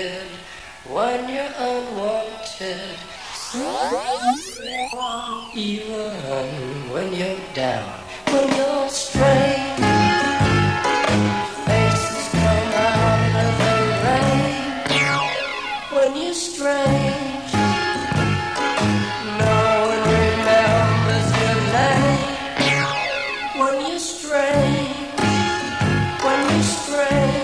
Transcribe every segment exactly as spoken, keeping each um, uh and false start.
wanted, when you're unwanted, even when you're down, when you're strange, faces come out of the rain, when you're strange, no one remembers your name, when you're strange, when you're strange.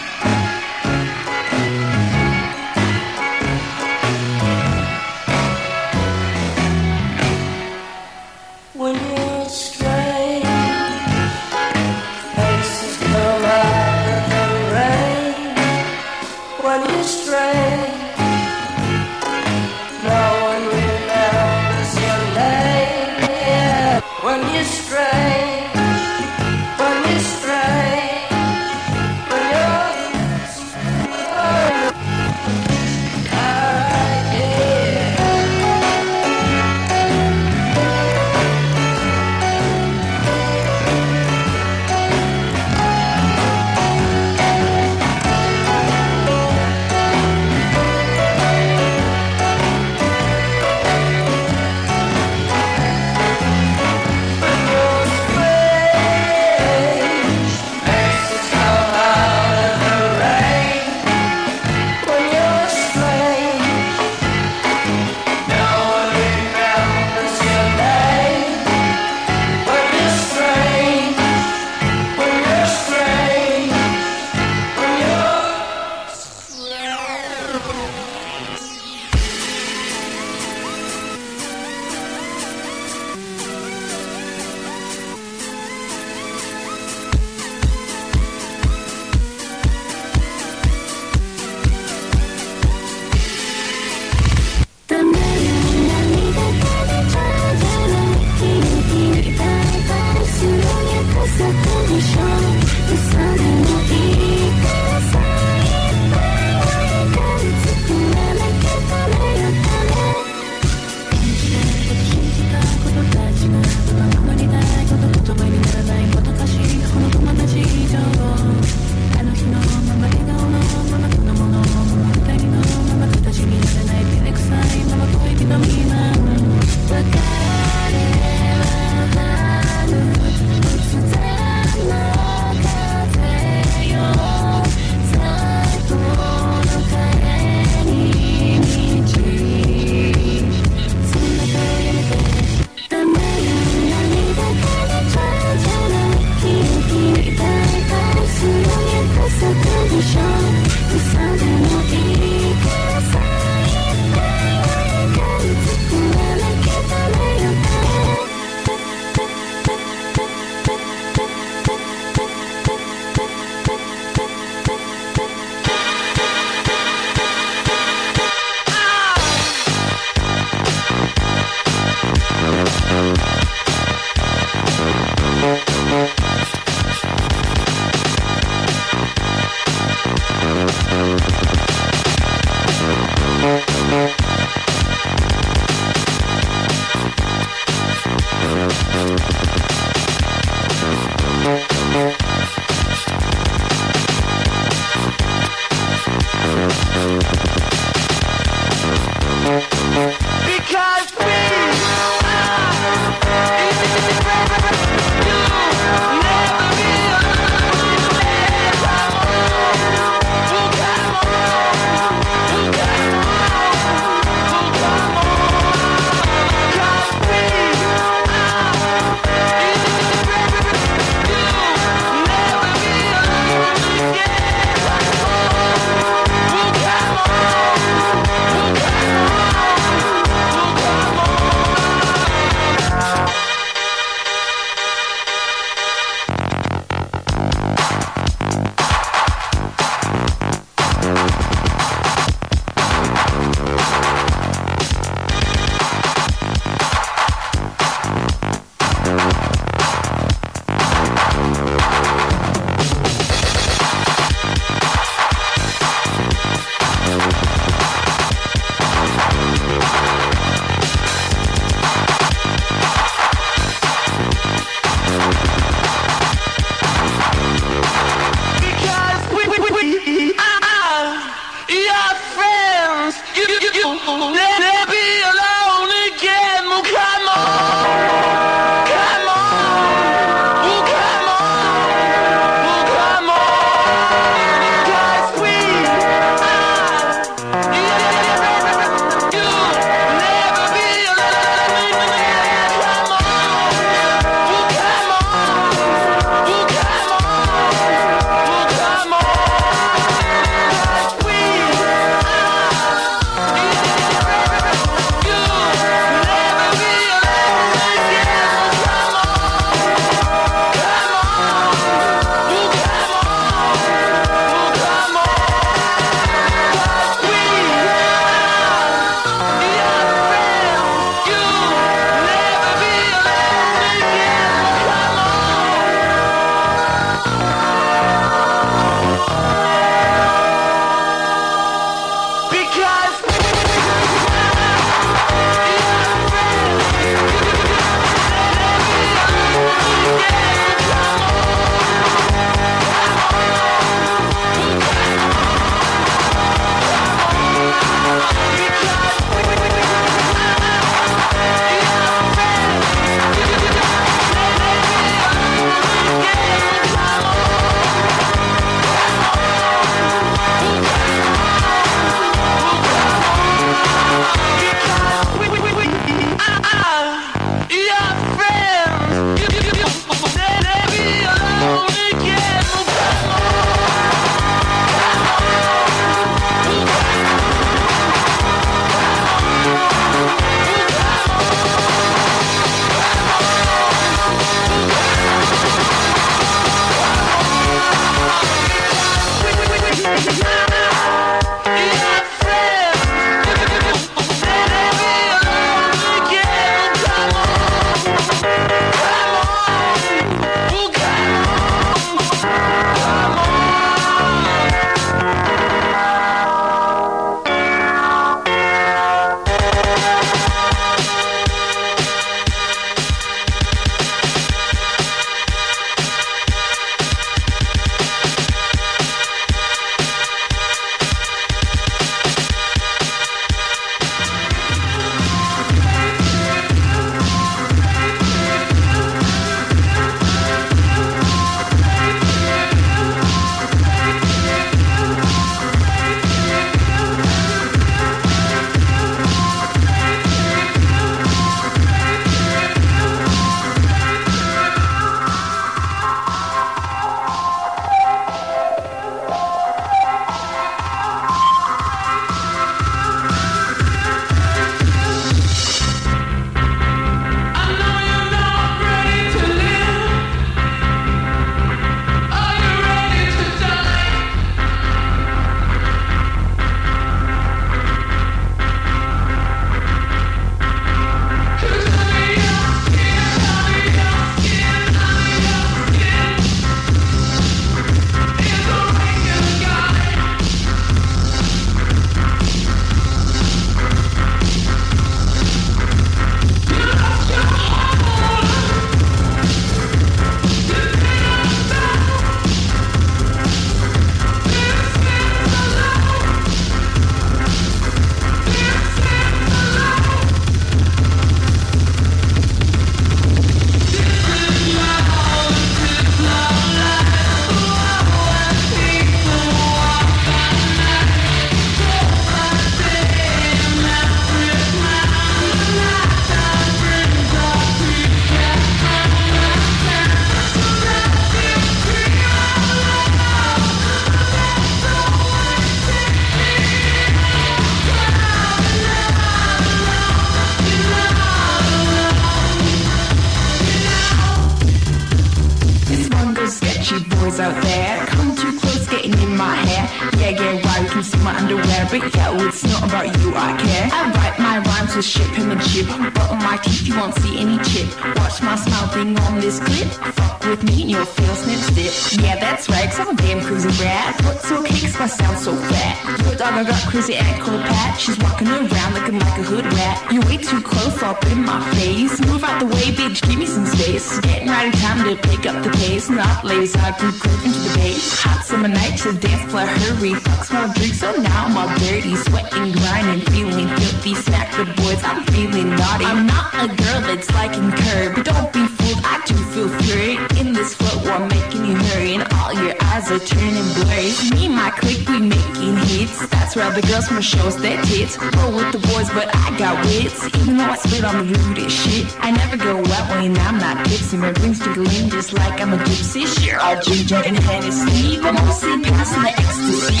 you boys out there. Come too close, getting in my hair. Yeah, yeah, why you can see my underwear, but yeah, it's not about you, I care. I write my rhymes with shit penmanship, but on my teeth you won't see any chip. Watch my smile thing on this clip. Fuck with me and you'll feel snip snip. Yeah, that's right, cause I'm a damn cruisy rat. What's okay, cause I sound so fat. Your dog, I got crazy ankle pat. She's walking around looking like a hood rat. You're way too close, up in my face. Move out the way, bitch, give me some space. Getting right in time to pick up the pace. Not lazy, I can groove into the bass. Hot summer night to dance for hurry. Fuck small drinks, so now I'm all dirty. Sweating, grinding, feeling filthy. Smack the boys, I'm feeling naughty. I'm not a girl that's liking curb, but don't be fooled, I do feel fury. In this flow, I'm making you hurry, and all your eyes are turning blurry. Me and my clique, we making hits. That's where the girls from shows their tits. Roll with the boys, but I got wits. Even though I spit on the rudest shit, I never go out when I'm not tipsy. My rings tickling just like I'm a gypsy. Sure, I'll ginger and Hennessy, but mostly passing the ecstasy.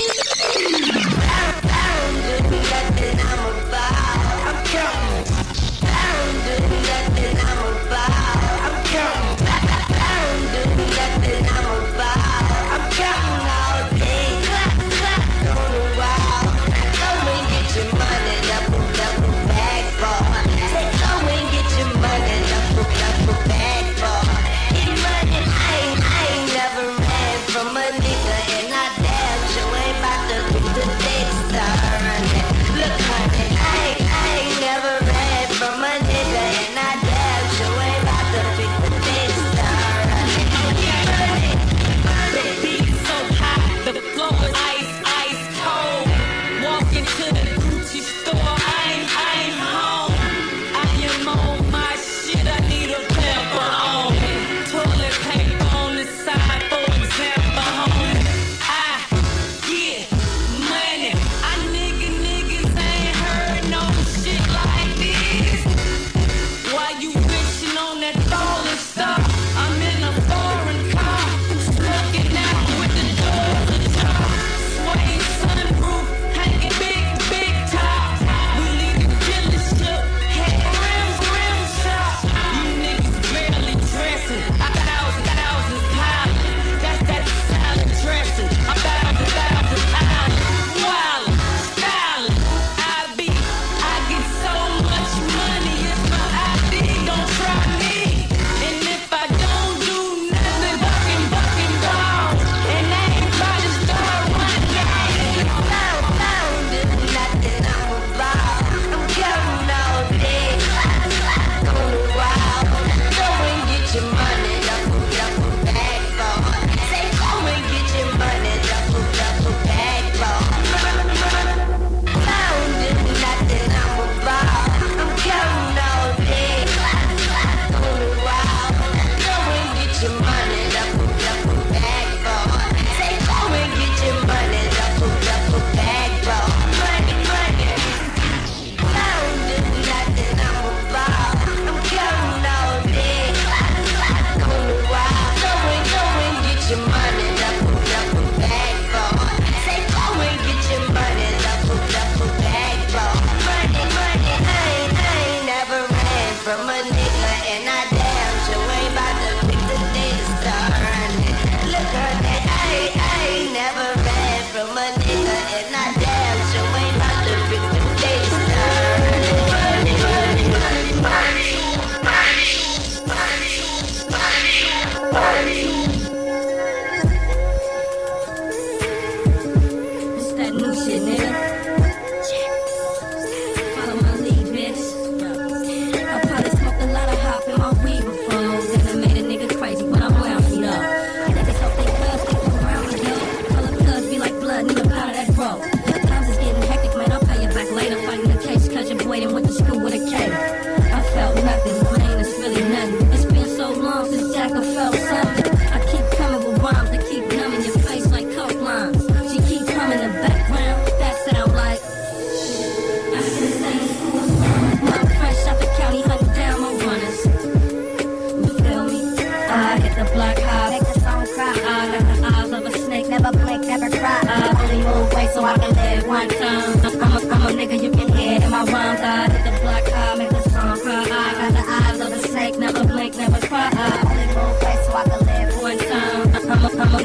Never cry. I only move fast so I can live one time. I'm a, I'm a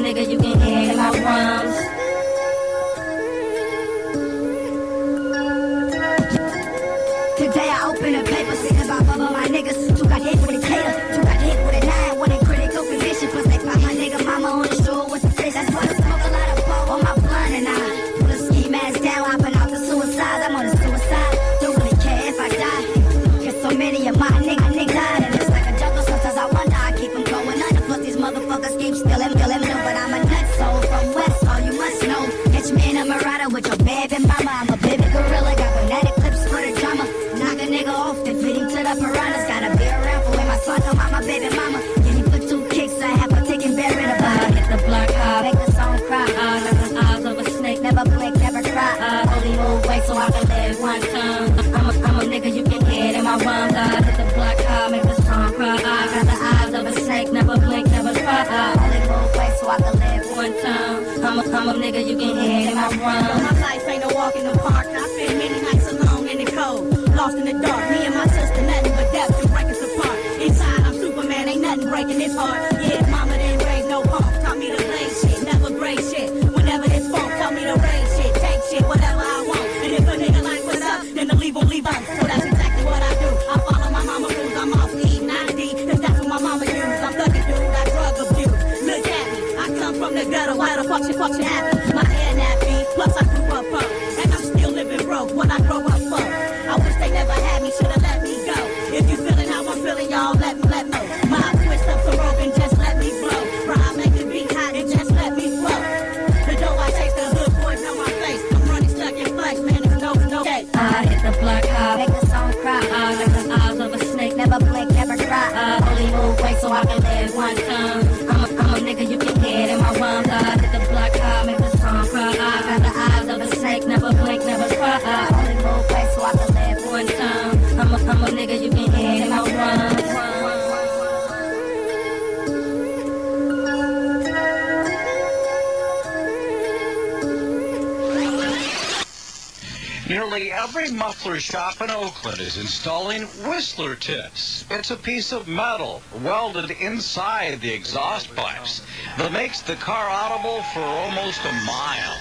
I'm a nigga you can hit in my run. My life ain't a walk in the park. I spend many nights alone in the cold, lost in the dark. Me and my sister, nothing but death to break us apart. Inside I'm Superman, ain't nothing breaking this heart. Yeah, mama didn't raise no punk, taught me to play shit, never break shit. Whenever it's funk, taught me to raise shit, take shit, whatever I want. And if a nigga like what's up, then the leave will leave us. So that's exactly what I do. I follow my mama rules. I'm off E ninety, cause that's what my mama used. I'm thugging dude, I drug abuse. Look at me, I come from the gutter. Why the fuck shit, fuck shit happen? My hair nappy, plus I grew up broke, and I'm still living broke. What I grow up for? I wish they never had me, should've let me go. If you feeling how I'm feeling, y'all let me, let me. My twist up some rope and just let me blow. Rhyme make the beat hot and just let me flow. The dough I chase, the hood boys know my face. I'm running stuck in flex, man, it's no, no case. I hit the block hard, make the song cry. I like the eyes of a snake, never blink, never cry. I only move weight so I can live one time. I'm a, I'm a nigga you can hit in my rhymes. I hit the block hard, make the song cry. I got the eyes of a snake, never blink, never cry. I only move weight so I can live one time. I'm a, I'm a nigga you can hit in my rhymes. Nearly every muffler shop in Oakland is installing Whistler tips. It's a piece of metal welded inside the exhaust pipes that makes the car audible for almost a mile.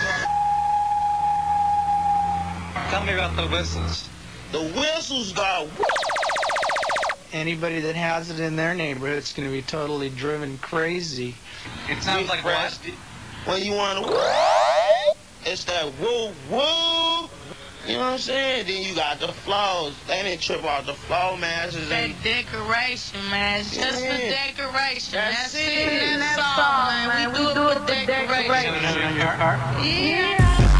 Tell me about the whistles. The whistles got... Anybody that has it in their neighborhood is going to be totally driven crazy. It sounds like what? When you want to... It's that woo woo. You know what I'm saying? Then you got the flows. They didn't trip off the flow masses. That And... decoration, man. It's just Yeah. for decoration. That's That's, it. it. In that That's song, man. We, do it for decoration. Yeah.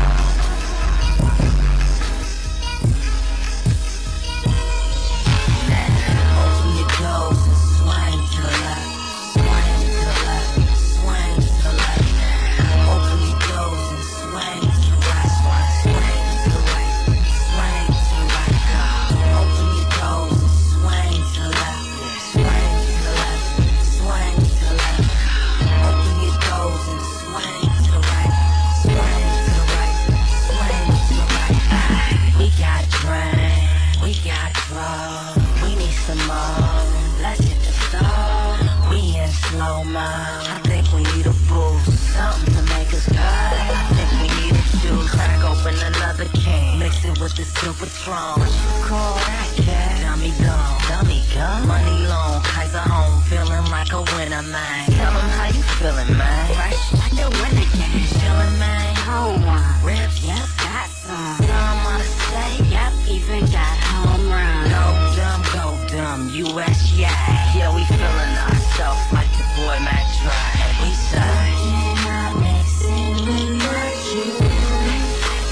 I think we need a boost, something to make us good. I think we need a juice, crack open another can, mix it with the super strong. What you call that, cat? Dummy gum, dummy gum. Money long, Kaiser home, feeling like a winner, man. Tell them how you feeling, man. Fresh like a winner can. Chillin', man. Home run. Rip, yep, got some. Some wanna say, yep, even got home run. Go dumb, go dumb, U S, yeah. Yeah, we feeling ourselves like the boy Mac Dry. And we say, I'm mixing with my juice.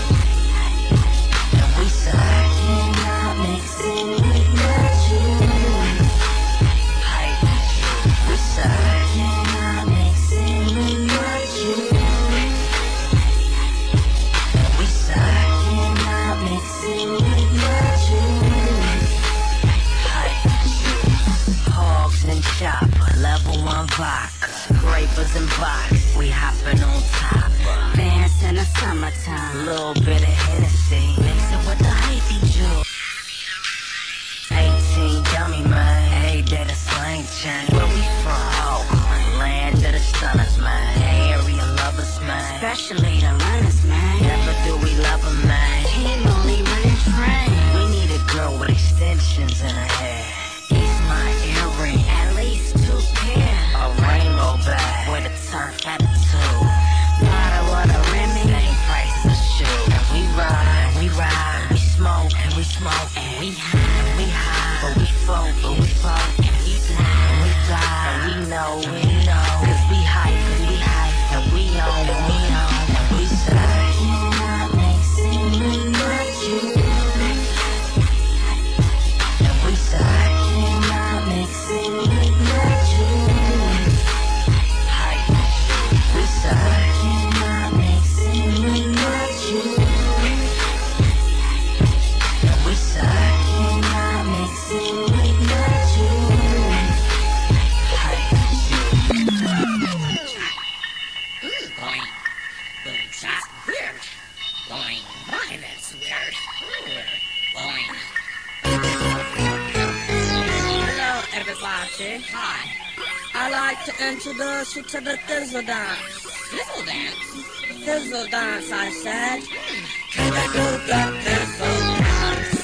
And we say, I'm mixing with my juice. Hey, we say, I'm mixing with my juice. And we say, I'm mixing with my juice. Hey, hogs and chopper, level one vodka, scrapers and box, we hopping on top. Dance in the summertime, little bit of Hennessy, mix it with the hypey juice. eighteen dummy man, hey, that a slang chain. Where we from? Oakland, land of the stunners, man. Area lovers, man. Especially the runners, man. Never do we love 'em, man. Can't only run and train. We need a girl with extensions in her hair. He's my earring, at least two pair. A rainbow bag with a turf attitude. Bottle of the Remy, same price as a shoe. And we ride, we ride, and we smoke, and we smoke, and we high, and we high, but we folk, but we folk, and we fly, and we fly, and we know, we know, cause we hype, cause we hype, and we own, and we own, and we say, I'm mixing with my juice. And we say, I'm mixing with my juice. Hey, we say, I'm mixing with my juice. And we say, I'm mixing with my juice. Hey, like to introduce you to the thizzle dance. Thizzle dance? Thizzle dance, I said. Can you do the thizzle dance?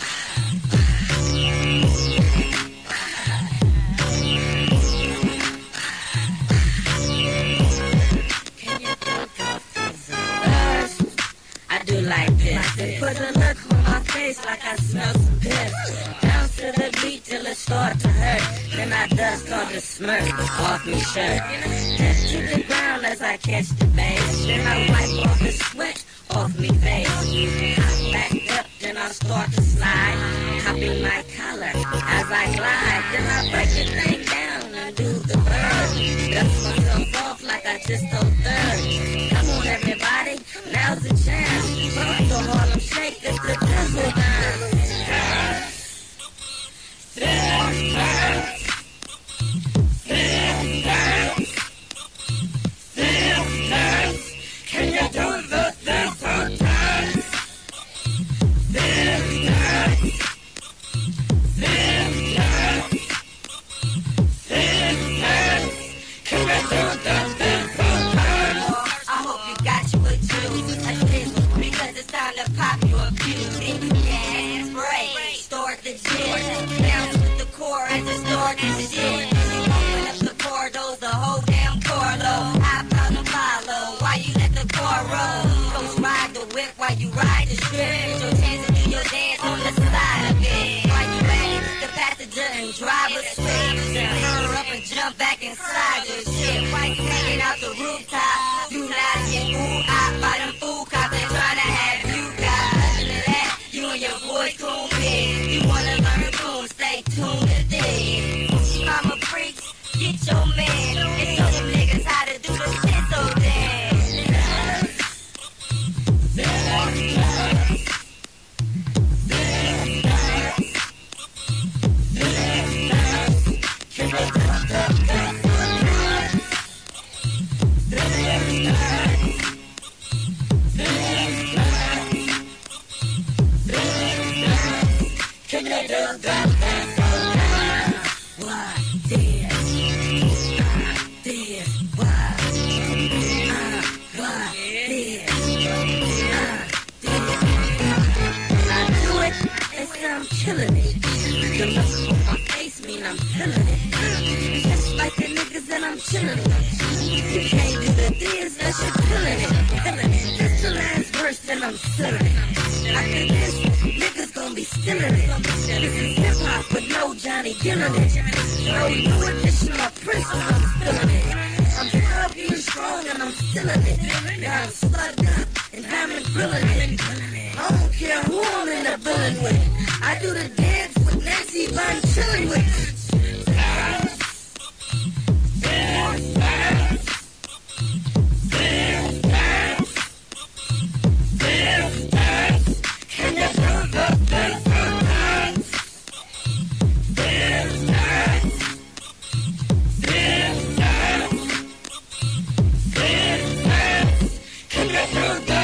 Can you do the thizzle dance? I do like this. They put a look on my face like I smell some piss. Bounce to the beat till it start to hurt. Then I dust all the smirk off me shirt. Head to the ground as I catch the bass. Then I wipe all the sweat off me face. Hop back up, then I start to slide. Hopping my collar as I glide. Then I break the thing down and do the bird. Dust myself off like I just told third. Come on everybody, now's the chance. Fuck the Harlem Shake, it's the thizzle dance. Thizzle dance. Thizzle dance. Thizzle dance. Can you do the thizzle dance? Thizzle dance. Thizzle dance. Thizzle dance. Can you do the thizzle dance? I hope you got you a juice, a thizzle, because it's time to pop you a beauty. Yeah, spray, start the gym, bounce with the core as it start the shit. You open up the corridors, the whole damn core low. Hop out and follow while you let the car roll. Ghost ride the whip while you ride the strip. Get your chance to do your dance on the side of it. While you ready, the passenger and driver switch. Then hurry up and jump back inside your shit. White hanging out the rooftop. You not get ooh ah by them fool cops. They tryna have you got. Other than that, you and your boys cool kids. You wanna learn cool, stay tuned to this. Mama freaks, get your man. And show them niggas how to do the thizzle dance. Thizzle dance. Thizzle dance. Thizzle dance. Can you do the thizzle dance? Thizzle dance. Thizzle dance. Thizzle dance. Can you do the thizzle dance? What this? This? What? Uh, what this? Uh, this? I do it, it's I'm killing it. The look on my face mean I'm feeling it. Just like the niggas that I'm chilling with. You can't do the this, that you're killing it. Killing it. This the last verse, then I'm selling it. After this, niggas gon' be stealing it. This is hip hop, but no Johnny killing it. No new edition of Prince, but I'm feeling it. I'm still being strong and I'm stealing it. Now I'm slugged up and diamond grilling it. I don't care who I'm in the building with. I do the dance with Nancy Von chilling with. Dance. Dance. Dance. Dance. Dance. Dance. Dance. Can you do the dance? Dance. Dance. Dance. Dance. Dance. Dance. Dance. Can you do the dance?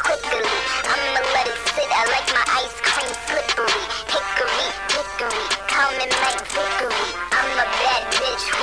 I'ma let it sit. I like my ice cream slippery, hickory, dickory. come and make victory. I'm a bad bitch who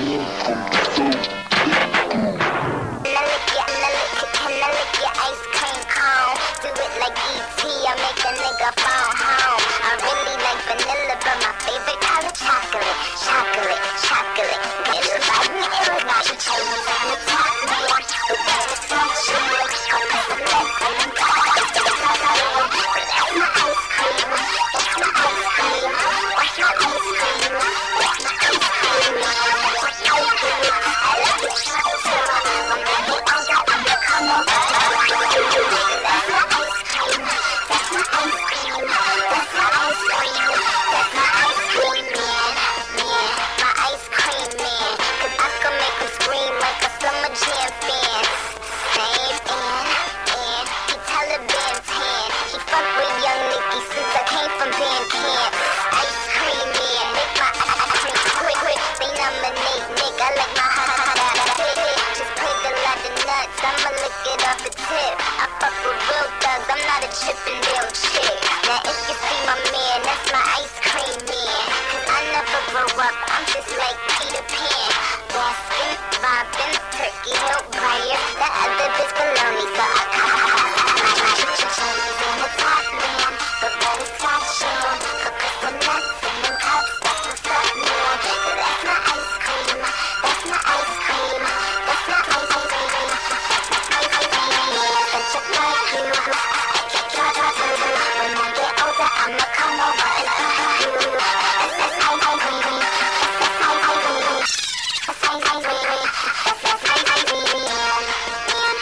Can I lick your, can I lick, can I lick your ice cream cone? Do it like E T, I make a nigga phone home. I really like vanilla, but my favorite color chocolate, chocolate, chocolate. It was like me, it was not your choice. I'm the top man, the best touch. I'm the best, I'm the top. But that's my ice cream, that's my ice cream, that's my ice cream, that's my ice cream, that's my ice cream. I love the chocolate. I'm ready, I'm got, I'm gonna come over. That's my ice cream, that's my ice cream, that's my ice cream, that's my ice cream, man, man, my ice cream man. Cause I can make him scream like a summer jam fan. Same and, and, he Taliban tan. He fuck with young Nicky since I came from band camp. Ice cream man, make my ice cream quick, quick. They nominate Nick, I like my hot, hot, hot, hot, hot. Just played a lot of nuts, I'ma lick it off the tip. I fuck with real thugs, I'm not a Chippendale chick. Now if you see my man, that's my ice cream man. Cause I never grow up, I'm just like Peter Pan. Baskin, Robin, Turkey Hill, Briar. The other bitch below me, so I cut Chinese in the top man, the better touch on. Cookies and nuts in them cups, that's what's up man. That's my ice cream, that's my ice cream, that's my ice cream, that's my ice cream. Such a bad you, I can't try to do. When I get older, I'ma come over and fuck you. That's that's ice cream, that's that's ice cream, that's ice cream, that's that's ice cream, man.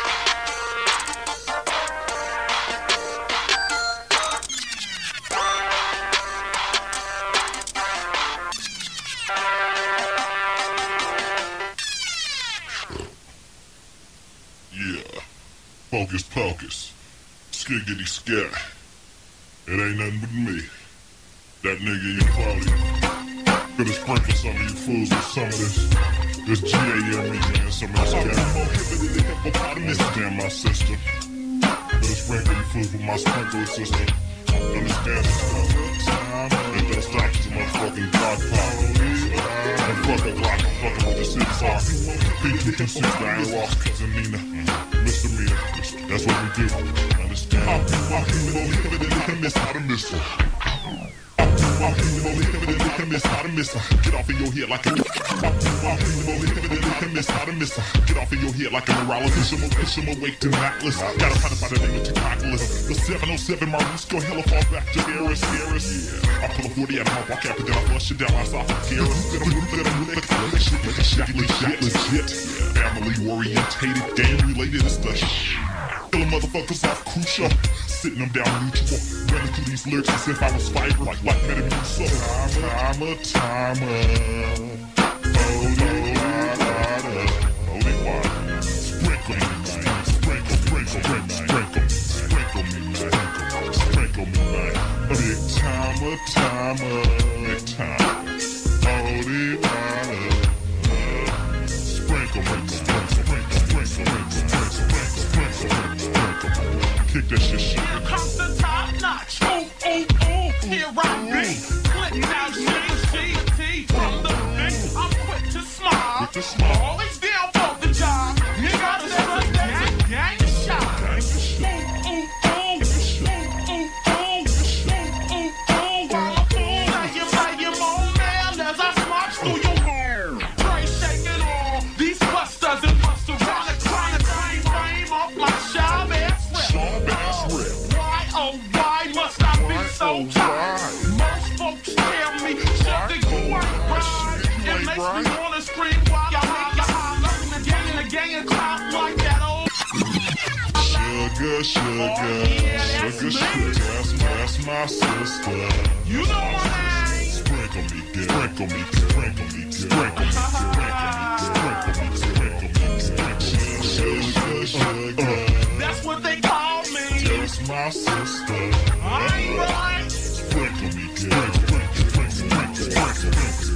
Yeah, focus, pocus, skiggity sky. It ain't nothing but me, that nigga in your party. Gonna sprinkle some of you fools with some of this, this G A M E, man, some of this guy. This damn my system. Gonna sprinkle you fools with my sprinkler system. Understand this stuff. It don't stop to my fucking God power. And fuck a Glock, I'm fucking with the city star. P two two six, Diane Ross, cousin Nina. Misdemeanor, that's what we do. Understand? I'm gonna miss how to miss her. I'm gonna miss how to miss her. Get off in your head like a miss how to miss her. Get off in your head like a neurologist. I'm gonna push him awake to Atlas. Got a hundred by the name of Tupacalis. The seven oh seven Marisco, hella fall back to Harris, Harris. Yeah. I pull a forty out of my walk after that I flush it down my esophagus. Then I'm moving, I'm moving, like a shit, like a shit, legit, legit. Family orientated, game related, it's the shit. Killing motherfuckers off crucial. Sitting them down mutual. Running through these lyrics as if I was fiber, like like Metamucil. Timer, timer. Oh, no, water. Holy water. Sprinkle me, man. Sprinkle, sprinkle, sprinkle, sprinkle me, man. Sprinkle me, man. Big timer, timer. Big time. Holy water. Sprinkle me, sprinkle, sprinkle, sprinkle, sprinkle, sprinkle, sprinkle, sprinkle. Kick that shit, shit. Here comes the top notch. Ooh, ooh, ooh. Here I be. Click out, she, she, from the big. I'm quick to smile. Quick to smile. Always down for the job. You gotta strut that a gang shot. Ooh, ooh, ooh. Ooh, ooh, ooh. Ooh, ooh, ooh. Like you, like you, more man, as I march through your hair. Pray shaking all these busters and busters. Trying to trying to frame, frame up my shy ass rip. Why, oh, why must I be so tired? Most folks tell me something you ain't right. It makes me wanna scream while I make you holler. Again and again and clap like that old. Sugar, sugar, Oh, yeah, that's sugar, me. sugar, that's, that's my sister. You know my name. Sprinkle me, good. Sprinkle me, good. Sprinkle me, good. Sprinkle me, good. Sprinkle me, good. Sprinkle me, good. Sugar, sugar, That's what they call me. that's my sister. I ain't right. Sprinkle me, good. Sprinkle, sprinkle, sprinkle, sprinkle, sprinkle, sprinkle me,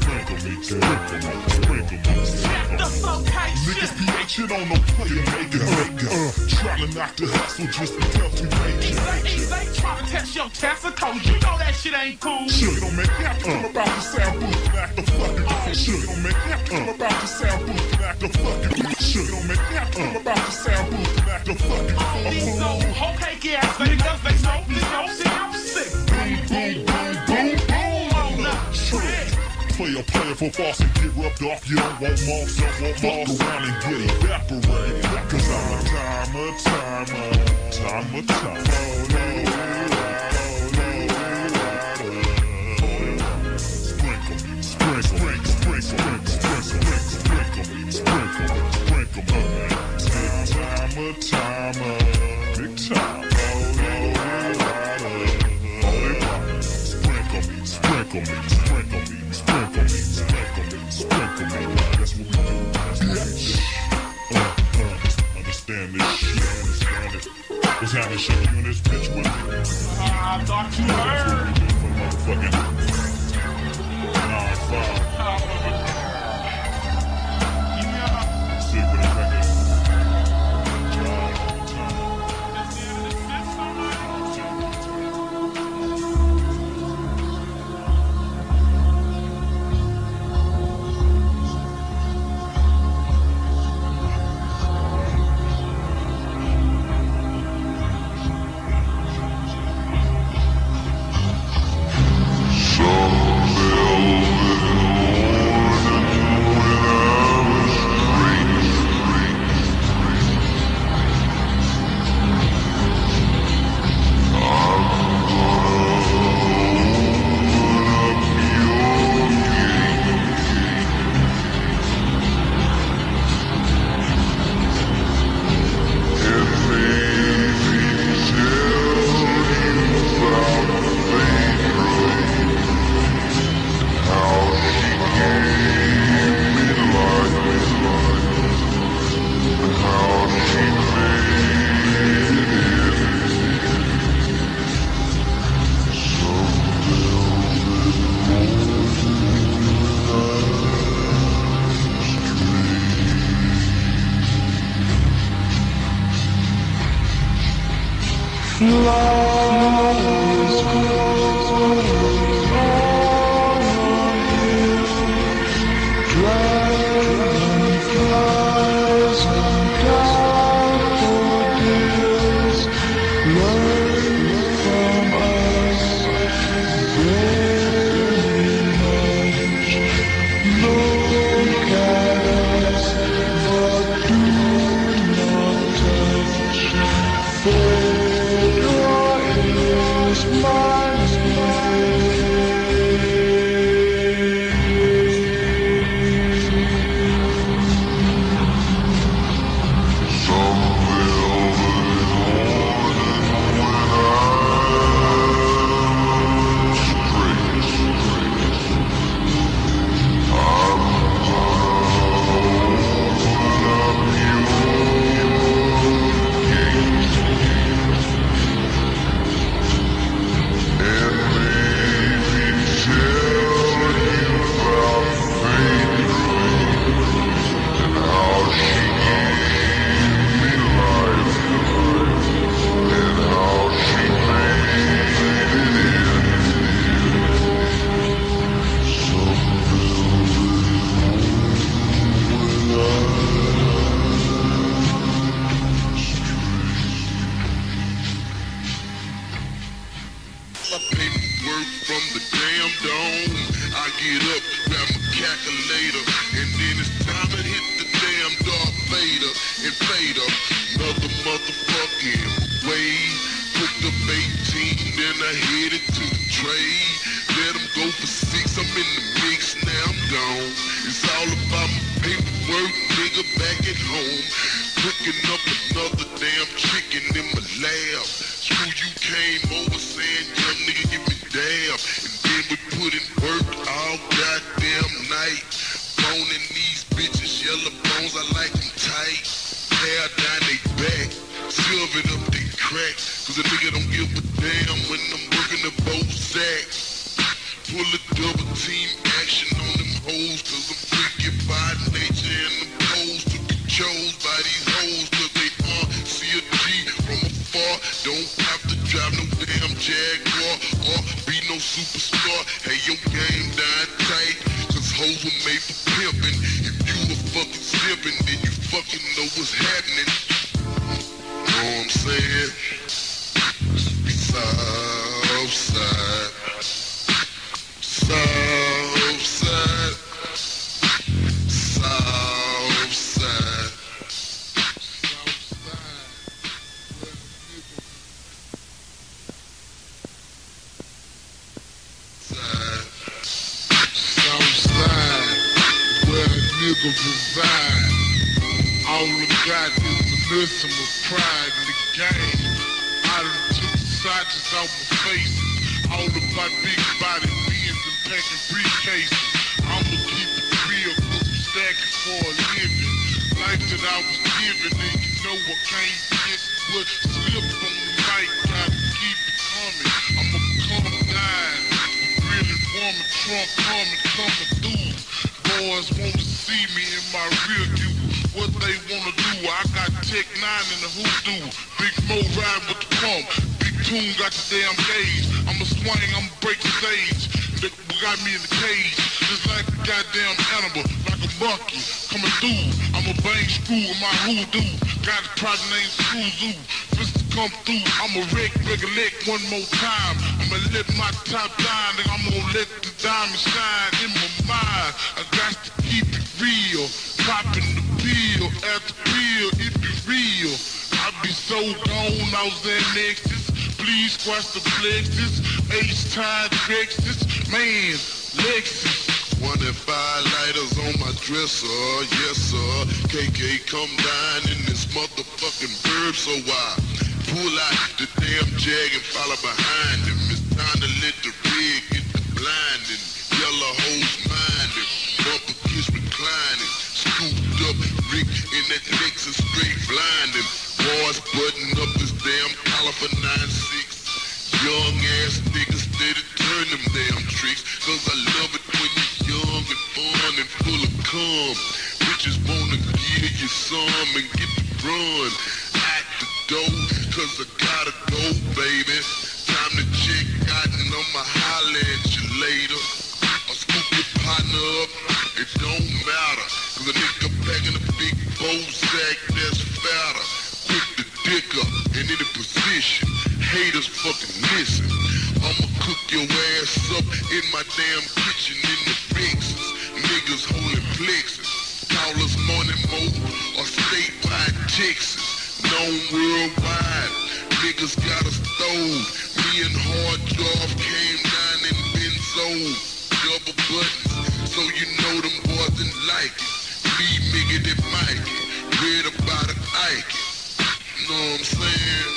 Niggas be H-ing on no player maker. Uh, trying not to hustle just to tell you make it. They trying to test your tester code. You know that shit ain't cool. Sugar don't make that come about the sound booth and act the fucking. Sugar don't make that come about the sound booth and act the fucking. Sugar don't make that come about the sound booth and act the fucking. These no okay, gas, baby, cause they know this no shit. I'm sick. Boom, boom, boom, boom, boom. Shit. Player, player for false and get rubbed off. You don't want more, so want more. Fuck around and get evaporated. Cause I'm a timer, timer, timer, timer. Sprinkle, sprinkle, sprinkle, sprinkle, sprinkle, sprinkle, sprinkle, sprinkle, timer, timer, big time. Sprinkle me, sprinkle me, sprinkle me. Sprinkle me, sprinkle me, sprinkle me. That's what we do. Bitch. Uh, uh, understand this shit, understand it. What's happening, shit? You and this bitch with me? I thought you heard. That's what we do for motherfucking nine five. Sick with a record. Pull a double team action on them hoes, cause I'm freaky by nature and I'm posed to be chose by these hoes, cause they are see a G from afar. Don't have to drive no damn Jaguar or be no superstar. Hey, your game died tight, cause hoes were made for pimping. If you were fucking sipping, then you fucking know what's happening. Know what I'm saying? Southside, Southside, Southside, Southside, where niggas reside. All the got is medicinal pride in the game. I done took the slouches out my face. All of my big body beans and packing briefcases. I'ma keep it real, cause I'm stacking for a living. Life that I was given, and you know I can't get but slip on the mic, gotta keep it coming. I'ma come down, really warming, trunk coming, coming through. Boys wanna see me in my rear view. What they wanna do, I got Tech nine in the hoodoo. Big Mo ride with the pump. Big Toon got the damn gauge. I'ma swing, I'ma break the stage. They got me in the cage, just like a goddamn animal, like a monkey coming through. I'ma bang screw in my hoodoo. Got a project named Screw Zoo. Fist to come through, I'ma wreck, recollect one more time. I'ma let my top down, then I'm gonna let the diamond shine in my mind. I got to keep it real. Popping the pill, after pill, it be real. I be so gone, I was in Nexus. Please squash the plexus. H-Tide Rexus, man, Lexus. One and five lighters on my dresser, yes sir. K K come down in this motherfucking verb, so I pull out the damn jag and follow behind him. It's time to let the rig get the blinding. Yellow hoes minding, bumper kiss reclining. Scooped up Rick in that Lexus straight blinding. Boys button up his damn collar for nine six. Young ass niggas steady turn them damn tricks. Cause I love it when you're young and fun and full of cum. Bitches wanna give you some and get the run at the door. Cause I gotta go, baby. Time to check out and I'ma holler at you later. I'll scoop your partner up, it don't matter. Cause a nigga packing a big bow sack that's fatter. Quick to dick up and in a position. Haters fucking listen. I'ma cook your ass up in my damn kitchen in the Rexes. Niggas holding plexus. Call us Morning Mo or statewide Texas. Known worldwide. Niggas got a stove. Me and Hard Job came down and been sold. Double buttons, so you know them boys didn't like it. Me, Miggin' and Mikey, read about it, Ike. Know what I'm saying?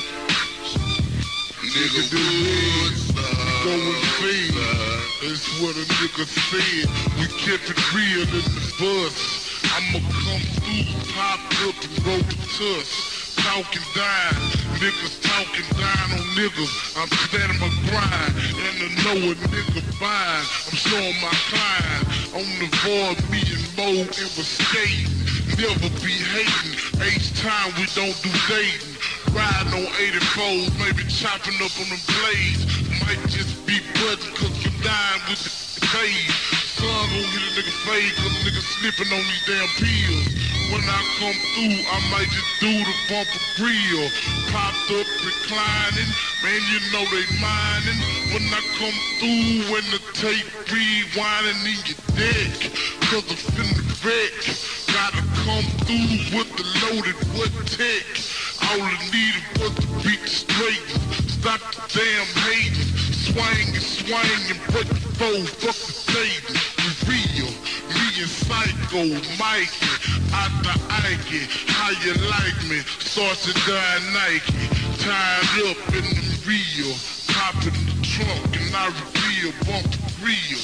Nigga, good side, going fade. That's what a nigga said. We kept it real in the bus. I'ma come through, pop up and roll the tuss. Talking down, niggas talking down on niggas. I'm standing my grind, and to know a nigga fine. I'm showing my client on the board, me and Mo, it was skating. Never be hating, each time we don't do dating. Riding on eighty-fours, maybe chopping up on them blades. Might just be buzzing cause you dying with the fade. Sun gon' hit a nigga fade cause a nigga slipping on these damn pills. When I come through, I might just do the bumper grill. Popped up, reclining, man, you know they mining. When I come through, when the tape rewinding in your deck, cause I'm finna wreck. Gotta come through with the loaded wood tech. All I needed was to beat the straight. Stop the damn hating. Swing and swing and break the foe. Fuck the Satan. We real. Me and Psycho, Mikey. Out the Ike. How you like me? Starts to die Nike. Tied up in the reel. Popping the trunk and I reveal bump the grill.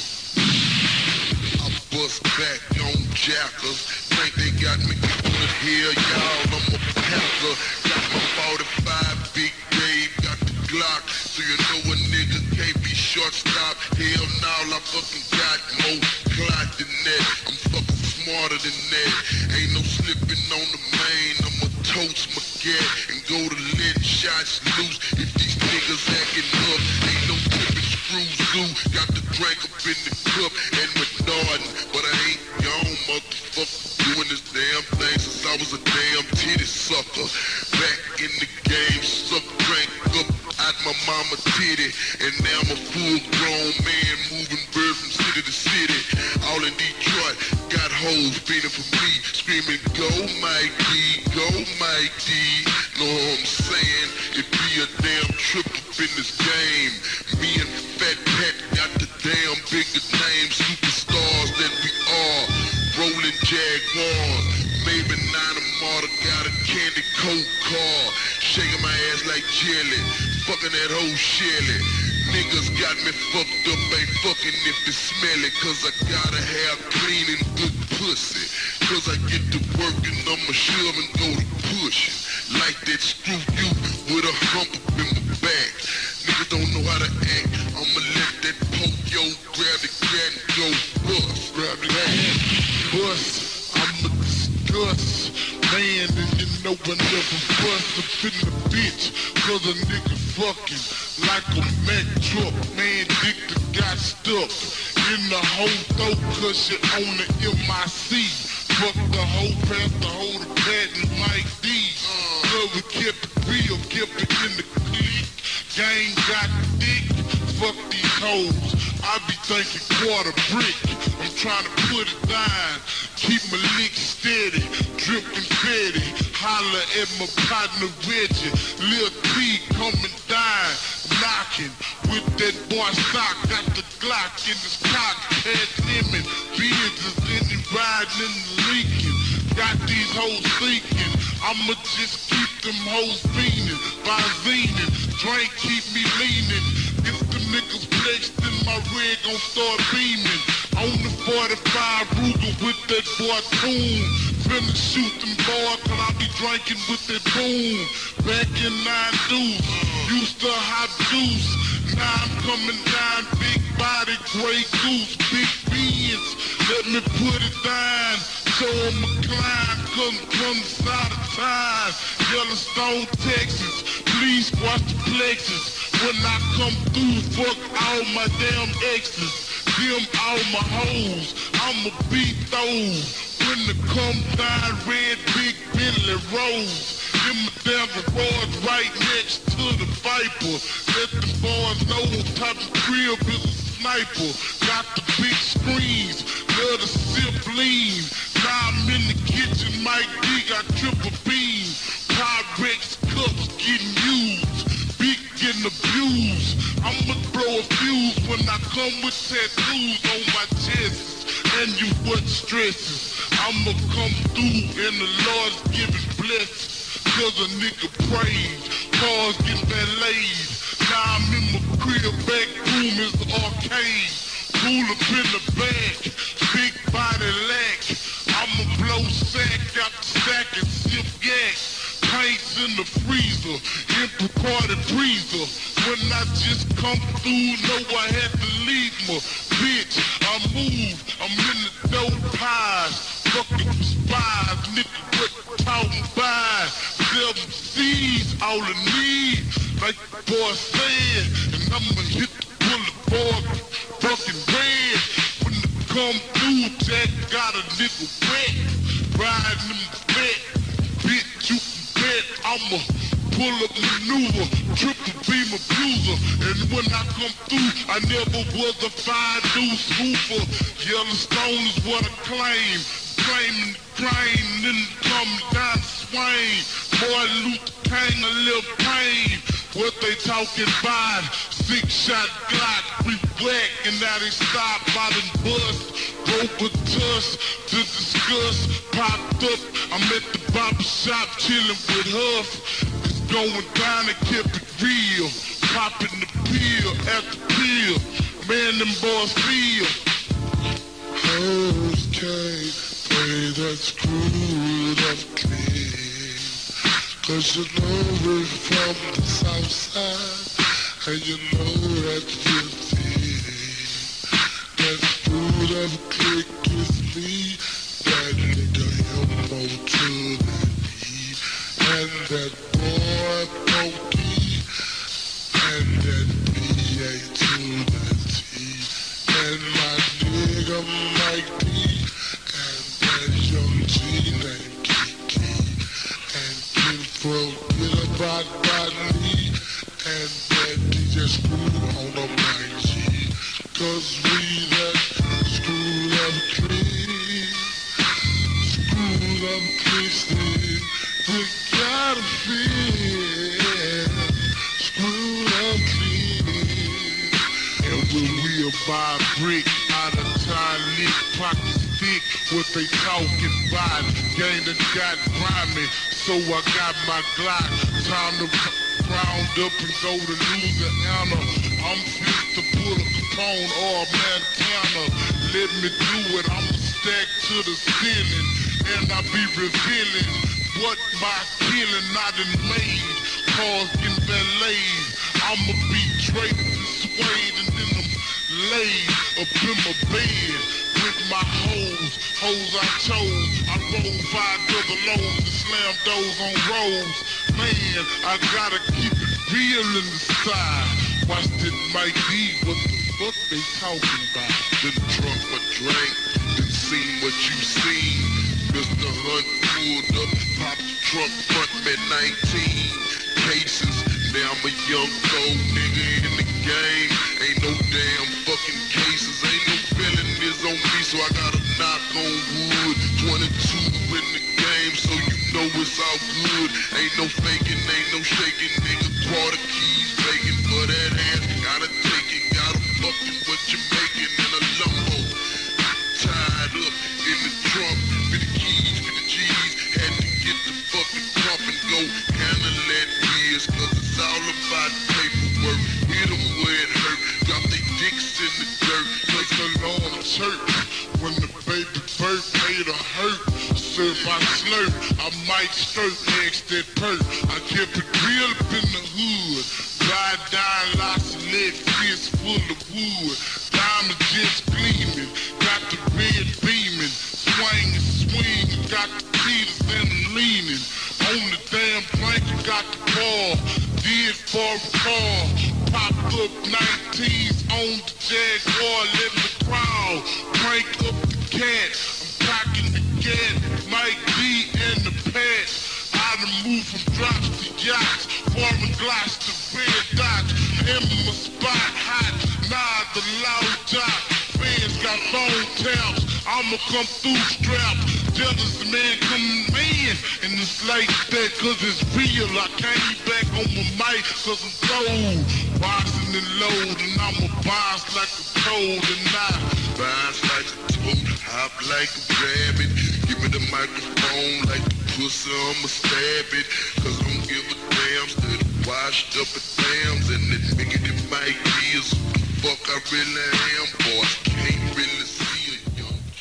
I bust back on jackers. Think they got me good here, y'all. I'm a panther. Got my forty-five, Big Dave, got the Glock. So you know a nigga can't be shortstop. Hell no, I fucking got more clot than that. than that. Ain't no slipping on the main. I'ma toast my gat and go to let shots loose. If these niggas acting up, ain't no tipping screws zoo. Got the drink up in the cup and Menardin, but I ain't gone, motherfucker. Doing this damn thing since I was a damn titty sucker. Back in the game, suck drink up out my mama titty, and now I'm a full grown man moving bird from city to city. All in Detroit, got hoes feeding for me, screaming go Mikey, go Mikey. Know what I'm saying? It be a damn trip up in this game. Me and Fat Pat got the damn biggest name, superstars that we are. Rolling Jaguars, maybe Nattymari got a candy coat car, shaking my ass like jelly, fucking that whole Shelly. Niggas got me fucked up, ain't fucking if it's smelly, cause I gotta have clean and good pussy. Cause I get to work and I'ma shove and go to pushing. Like that screw you with a hump up in my back. Niggas don't know how to act, I'ma let that Pokyo grab the cat and go bust. Grab the cat, bust, I'ma discuss. Man, and you know I never bust up in the bitch, cause a nigga fucking like a Mack truck. Man, dick that got stuck in the whole throat, cause she on the M I C. Fuck the whole past the whole the patent like these. Cause we kept it real, kept it in the clique. Gang got dick, fuck these hoes. I be thinking quarter brick. I'm trying to put it down, keep my lick steady, drip confetti. Holler at my partner Reggie, Lil T coming down, knocking with that boy sock. Got the Glock in his cock, head lemon, beards is in the riding in the leaking. Got these hoes thinking, I'ma just keep them hoes fiending, Visine, drink keep me leaning. If the niggas flexed, then my rig gon' start beaming. On the forty-five Ruger with that boy Toon. Finna shoot them boys, cause I be drinking with that boom. Back in nine deuce, used to hot juice. Now I'm coming down, big body, gray goose, big beans. Let me put it down, show 'em a climb, cause I'm from the side of time. Yellowstone, Texas, please watch the plexus. When I come through, fuck all my damn exes. Them all my hoes, I'ma beat those. When the come down, red big Bentley Rose. In my damn garage right next to the Viper. Let the boys know what type of crib is a sniper. Got the big screens, love the sip lean. Now I'm in the kitchen, Mike D got triple beam. Pyrex cups getting used, big getting abused. I'ma blow a fuse when I come with tattoos on my chest. And you what stresses, I'ma come through and the Lord's giving blessings. Cause a nigga prays, cars get valeted. Now I'm in my crib, back room is the arcade. Pull up in the back, big body lack. I'ma blow sack out the sack and sip yak. Paints in the freezer, empty party freezer. When I just come through, know I had to leave my bitch. I move, I'm in the dope pies. Fucking spies, nigga, what talking by? Seven C's, all I need, like the boy said. And I'ma hit the bullet boy, fucking red. When they come through, Jack got a nigga wet. Riding in the vet, bitch, you can bet I'ma pull up maneuver, triple beam abuser. And when I come through, I never was a five deuce hooper. Yellowstone is what I claim. Claiming the crane, then come down Swain. Boy, Luther King, a little pain. What they talking about? Six shot Glock, we black, and now they stop by the bus. Broke a tuss to discuss. Popped up, I'm at the barber shop chilling with Huff. It's going down and kept it real. Popping the pill after pill. Man, them boys feel. Okay, play that screwed up clean. Cause you know we're from the south side, and you know that you're thick. That screwed up click is me, that to the E, and that boy Pokey, and that B A to the T, and my nigga Mike D, and that young G named Kiki, and can't forget about Rodney, and that D J Screw on the mic G, cause we that screwed up clean, screwed up clean, you gotta feel screwed up clean. And when we buy a brick out of time, lick pockets thick, what they talking about, gang that got grimy, so I got my Glock, time to round up and go to Louisiana. I'm fit to pull a Capone or a Montana. Let me do it, I'ma stack to the ceiling, and I be revealing what my killing I done made, cars in ballets. I'ma be draped and swayed and then I'm laid up in my bed with my hoes, hoes I chose. I roll five double O's and slam doors on rolls. Man, I gotta keep it real in the side. Watch this Mike D, what the fuck they talking about? Then drunk my drink, then seen what you seen. Mister Hunt pulled up, popped the truck, front me nineteen cases. Now I'm a young old nigga in the game. Ain't no damn fucking cases, ain't no felonies on me, so I gotta knock on wood. twenty-two in the game, so you know it's all good. Ain't no faking, ain't no shaking, nigga. Quarter keys begging for that ass. Gotta take it, gotta fucking what you making in a lumbo. Tied up in the trunk, for the keys, for the G's. Had to get the fucking pump and go handle that biz, cause it's all about paperwork. Hit them where it hurt, drop they dicks in the dirt. Cause the Lord church, when the baby birth made her hurt. Serve my slurp, I might skirt next that perk. I kept it real up in the hood. Ride down lots of lead, fist full of wood. Diamond just gleaming, got the red beaming. Swing and swing, got the Peters and I'm leaning. On the damn blanket, got the ball. Did for a car. Popped up nineteens on the Jaguar, let the crowd crank up the cat. I'm cocking the cat, Mike D and the pad. I done moved from drops to yachts, foreign glass to red dots. In my spot hot, nah the loud top. Fans got phone taps, I'ma come through strapped. Jealous man coming in, and it's like that cause it's real. I came back on my mic cause I'm cold. Rising and load, and I'ma bounce like a toad. And I bounce like a toad, hop like a rabbit. Give me the microphone like the pussy, I'ma stab it. Cause I don't give a damn, still washed up at dams. And that nigga that Mike D is who the fuck I really am. Boy, I can't really see it, young G.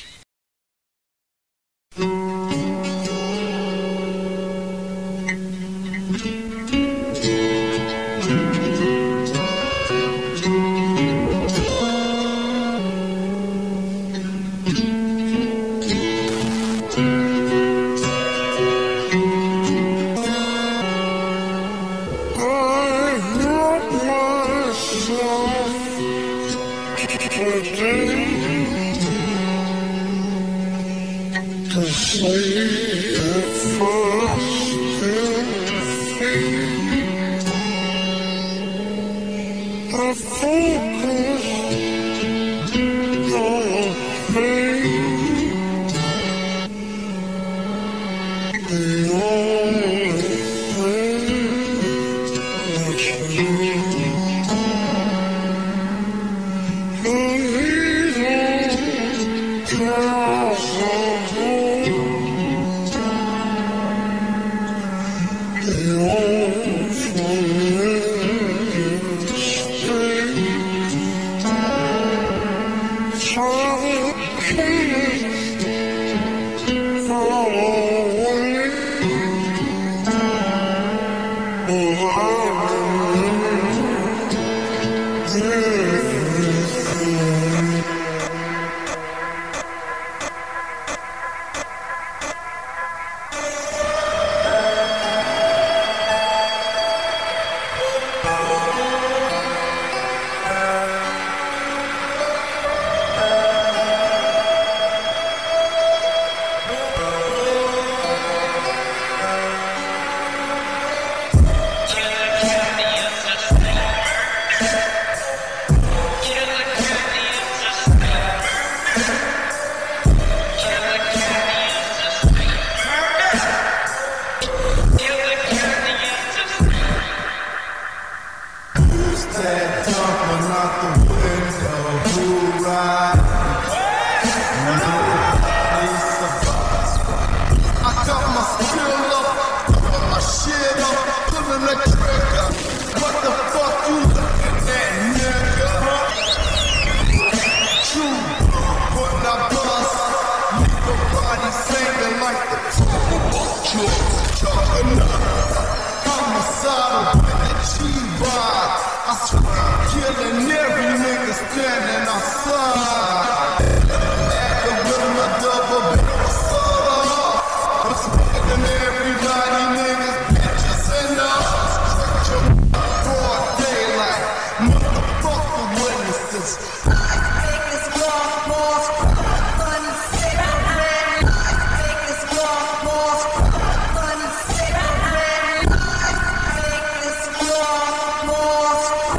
Killing every nigga standing outside. At the rim of double barrel soda. I'm smoking everybody niggas bitches and us. Structure broad daylight. Motherfucker witnesses. Take this golf course. Fun sick man. Take this golf course. Fun sick man. Take this golf course.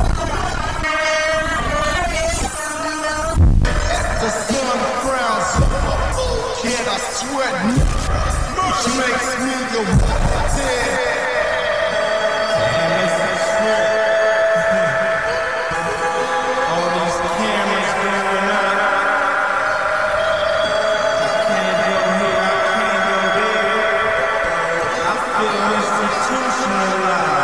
The sun frowns on my forehead, I sweat, which makes me the walk dead. All these cameras going up. I can't go here, I can't go there. I feel institutionalized.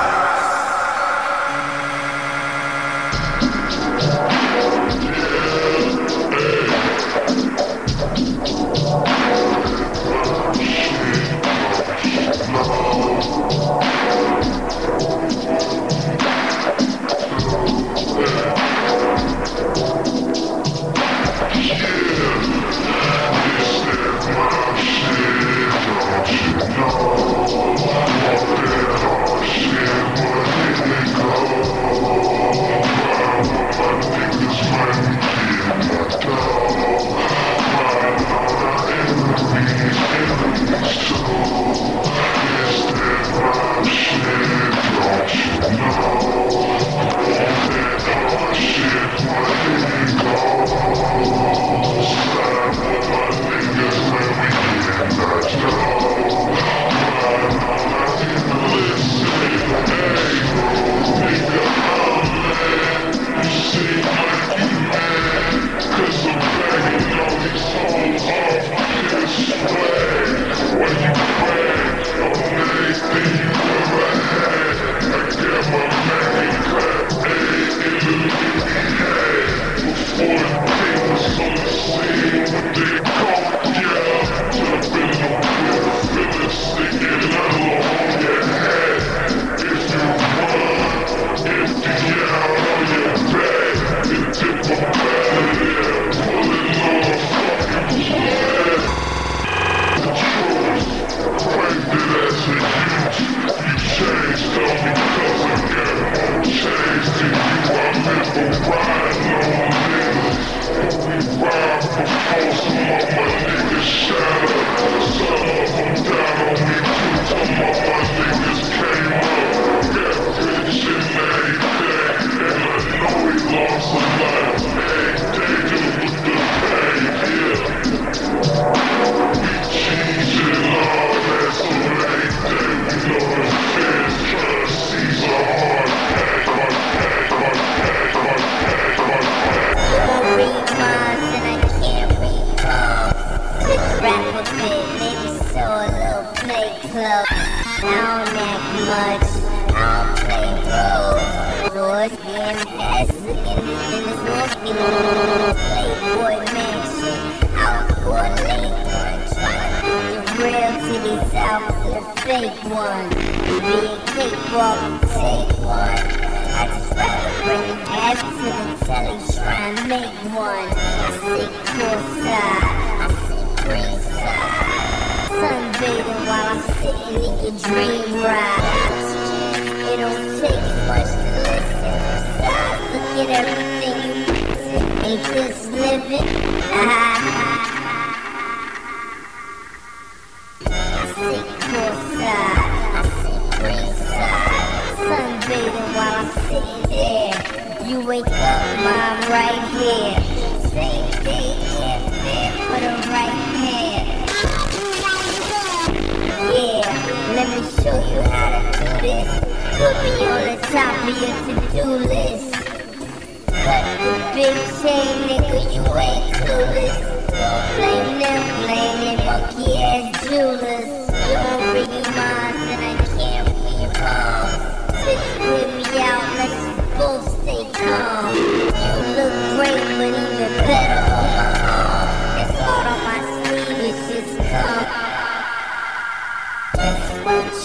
It's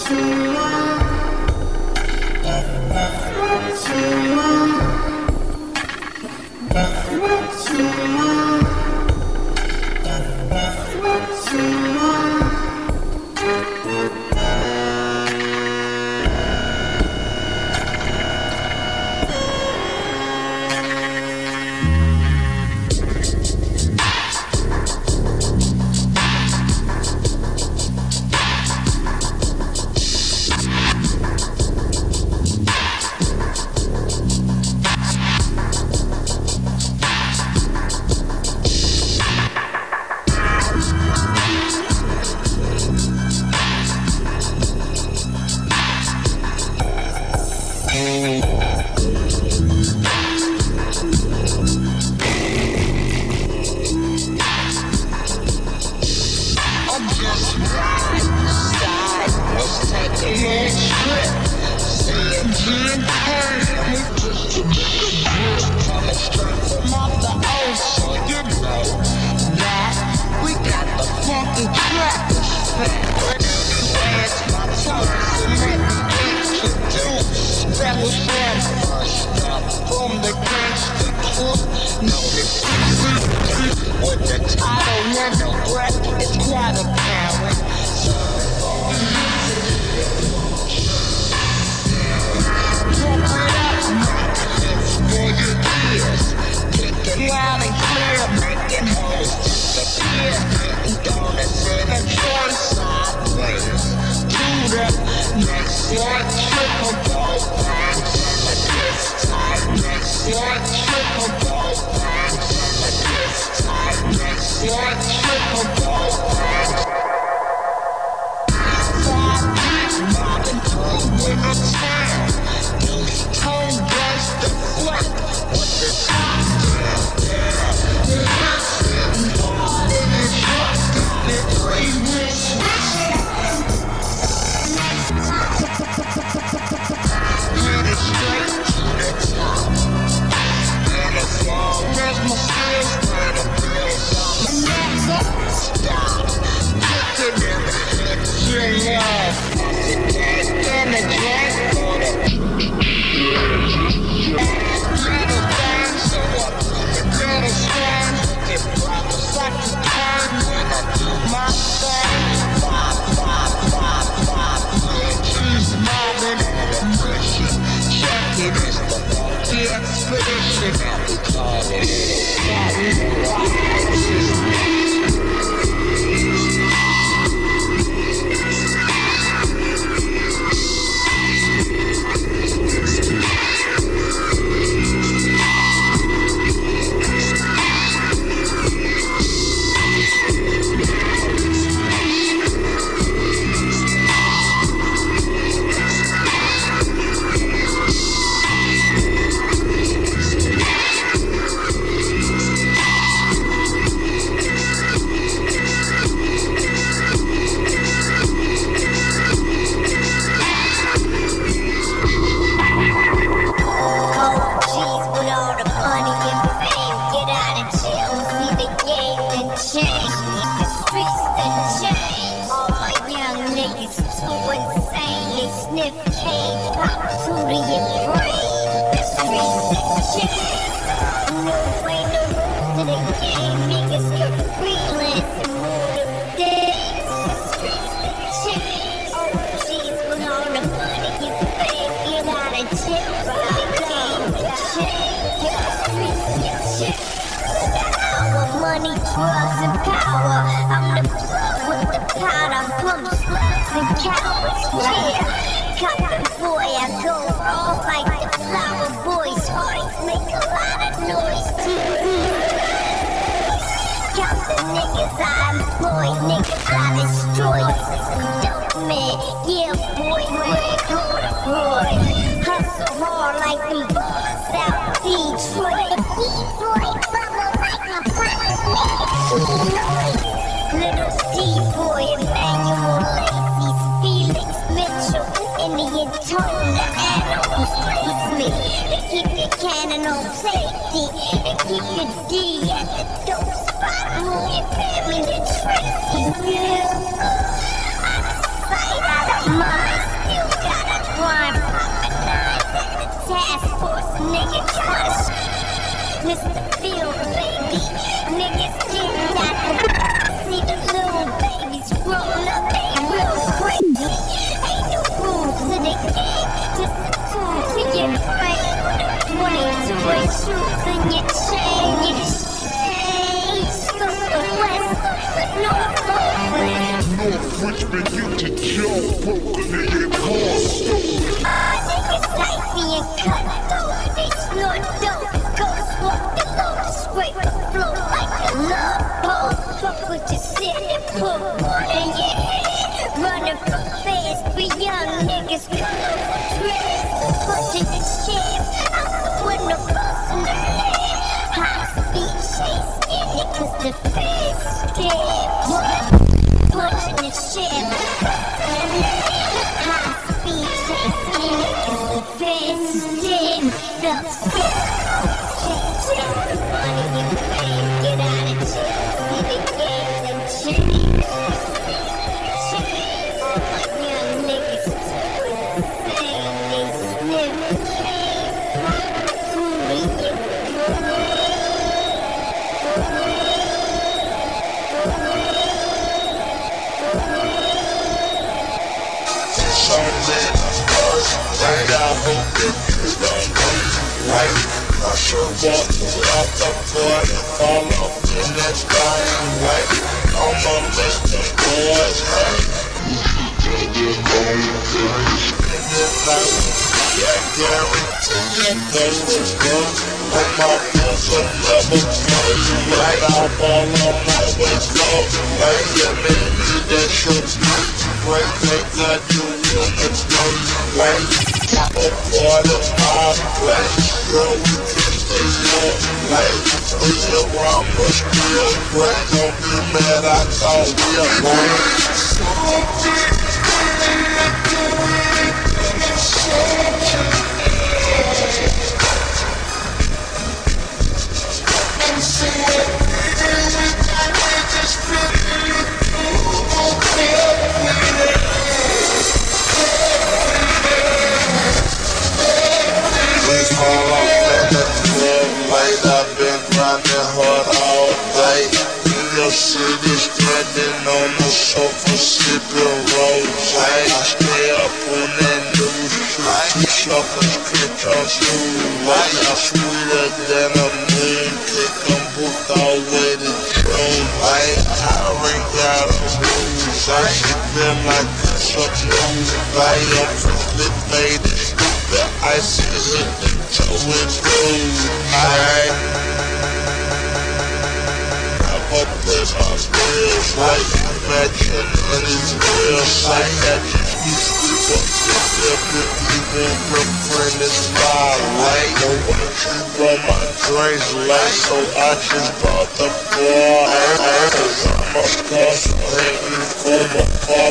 Out of sight, out of mind. this the feel, baby. Niggas getting out the see the little babies grown up, they real crazy. Ain't no rules to the game, just a tool to your brain. twenty-two inch shoes in your chain, your chain. From the west, but no Brooklyn. North Richmond, you to Joe, broken nigga car. Niggas like being cut through, they snort dope. Ghost walk the load, scrape the floor like a love pole. Fuck with your shit and put water in your head. Running from fast, but young niggas come over dress. Pushing the shit out the window, busting the head. High speed chase, yeah, cause the fast scared. Pushing the shit out the head. High speed chase, yeah, cause the fast scared. The fast the money you pay, get out of jail, see the games and change. Change. All my young niggas say they sniff change. To me, you Something first, right out of the right. I sure walk out the boy, fall off in that sky, right. I'm on Mister Boys, right. You should tell them all things. In this life, I guarantee that they will come. Like my bills will never pay. Right, I'll fall on my way, go. Right, yeah, man, you that shit. Right, thank God you will get done. Right, I'm a part of my right. Girl, we can stay up. Right, we live around the street. Right, don't be mad, I thought we are right. I've been grinding hard all day. In your city, standing on the sofa, sipping rose. I stay up on that news. Shuffles, kick on school. I'm sweeter than a moon. Kick them booked all way to June. I ring got a blues. I should been like such a I am freshly faded. The ice is hit the toe and blue. I up with my bills, like imagine and it's real. I had to use the different people, girlfriend is my light. No one to run my drinks like, so I just bought the bar. Cause I'm a boss, hanging for my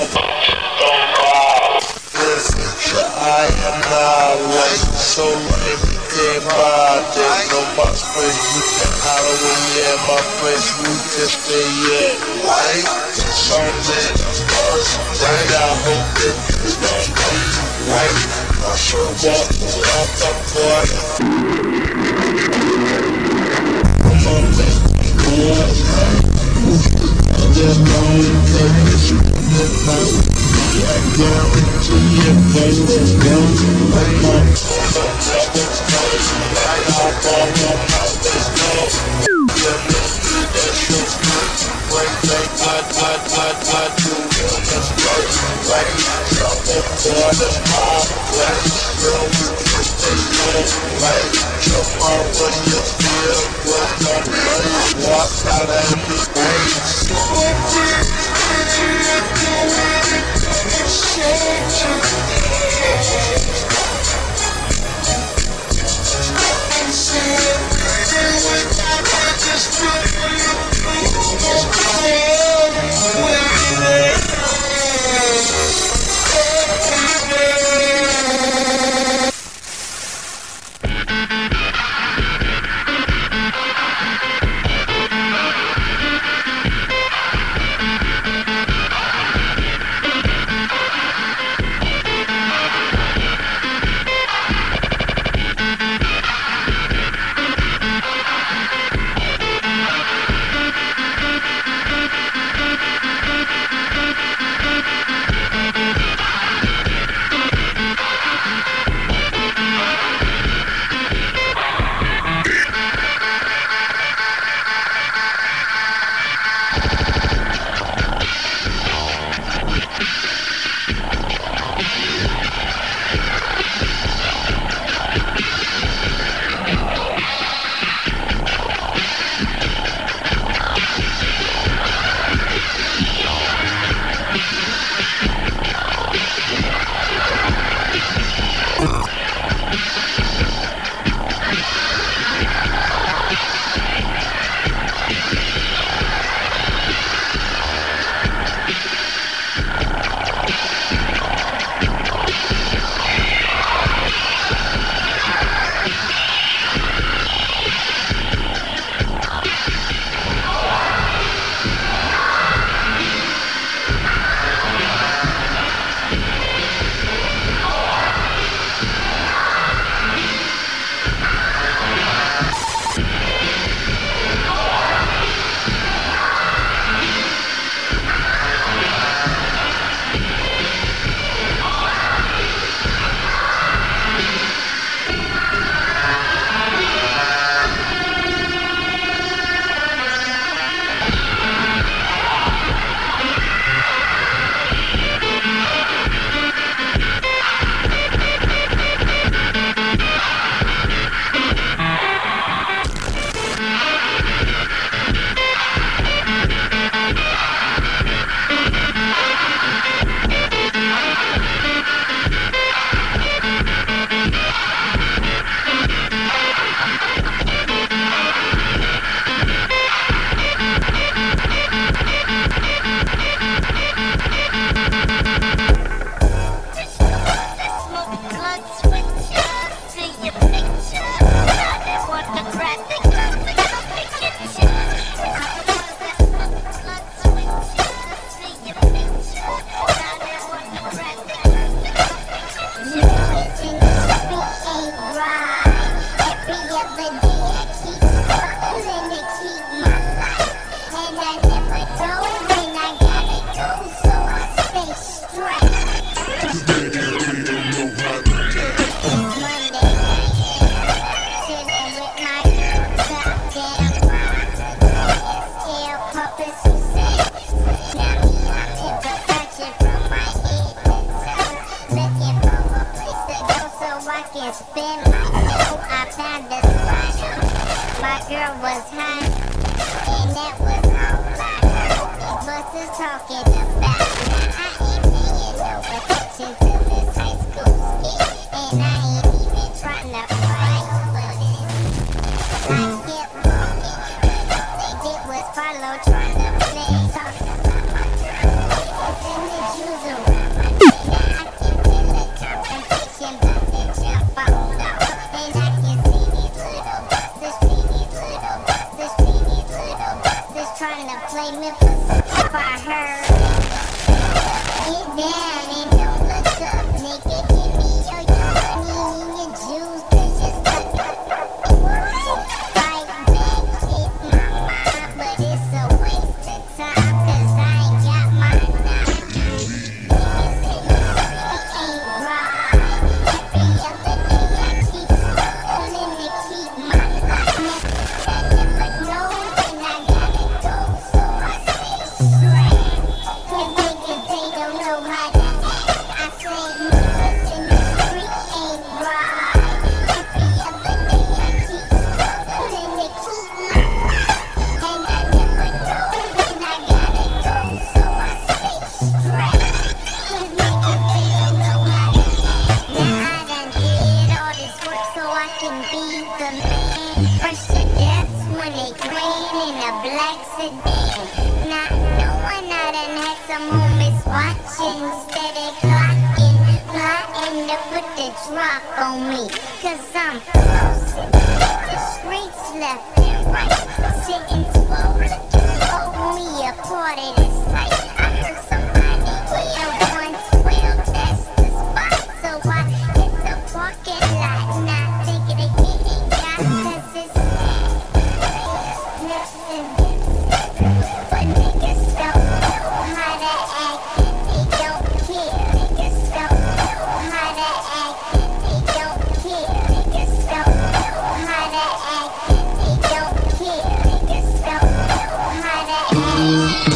papa. I am not late, so late we came by. There's no my space, we can Halloween, yeah, my face, we can stay yeah, light. Something first, right, I hope that you don't know, right. I sure walk out the party. I'm on that boy, I just know that it's midnight. I guarantee it, they will go. Like my phone, I hop on my mouth, let's go. Yeah, let's do that shit. Break, break, cut, cut, cut, cut, do it, let's go. Like, jump up for the mob, like, girl, we can stay low. Like, jump on when you feel, what the hell, walk out of the way. was hot, and that was all right. Busters talking about I ain't paying no attention to this high school skit, and I ain't even trying to fight for this. I kept walking, they did was follow, trying to play, talking about my girl. And the Jews around my day, I keep in the conversation, but they jump out now, and I can see these little busters, see these little busters, see these little busters trying to play me if I heard. Get down and don't look up, nigga. Give me your money and your juice, cause you're stuck up. Fight back, hit my mind, but it's a waste of time, cause I ain't got my nine. Niggas say it ain't right. Every other day I keep scrolling to keep my mind. I never know when I gotta go, so I stay straight. Cause niggas, they don't know how to act. I say niggas in the street ain't right. Every other day I keep scrolling to keep my mind. And I never know when I gotta go, so I stay straight. Cause niggas, they don't know how to act. Now I done did all this work so I can be the man. Fresh to death when they green in a black sedan. Not knowing I done had some homies watching, steady clocking, plotting to put the drop on me. Cause I'm flossing, the streets left and right, sitting forward, hold me a part of this night. I heard somebody yell one twelve, that's the spot. So I hit the parking lot, not thinking they getting got, cause it's nothing. But niggas don't know how to act, they don't care. Niggas don't know how to act, they don't care. Niggas don't know how to act, they don't care. Niggas don't know how to act.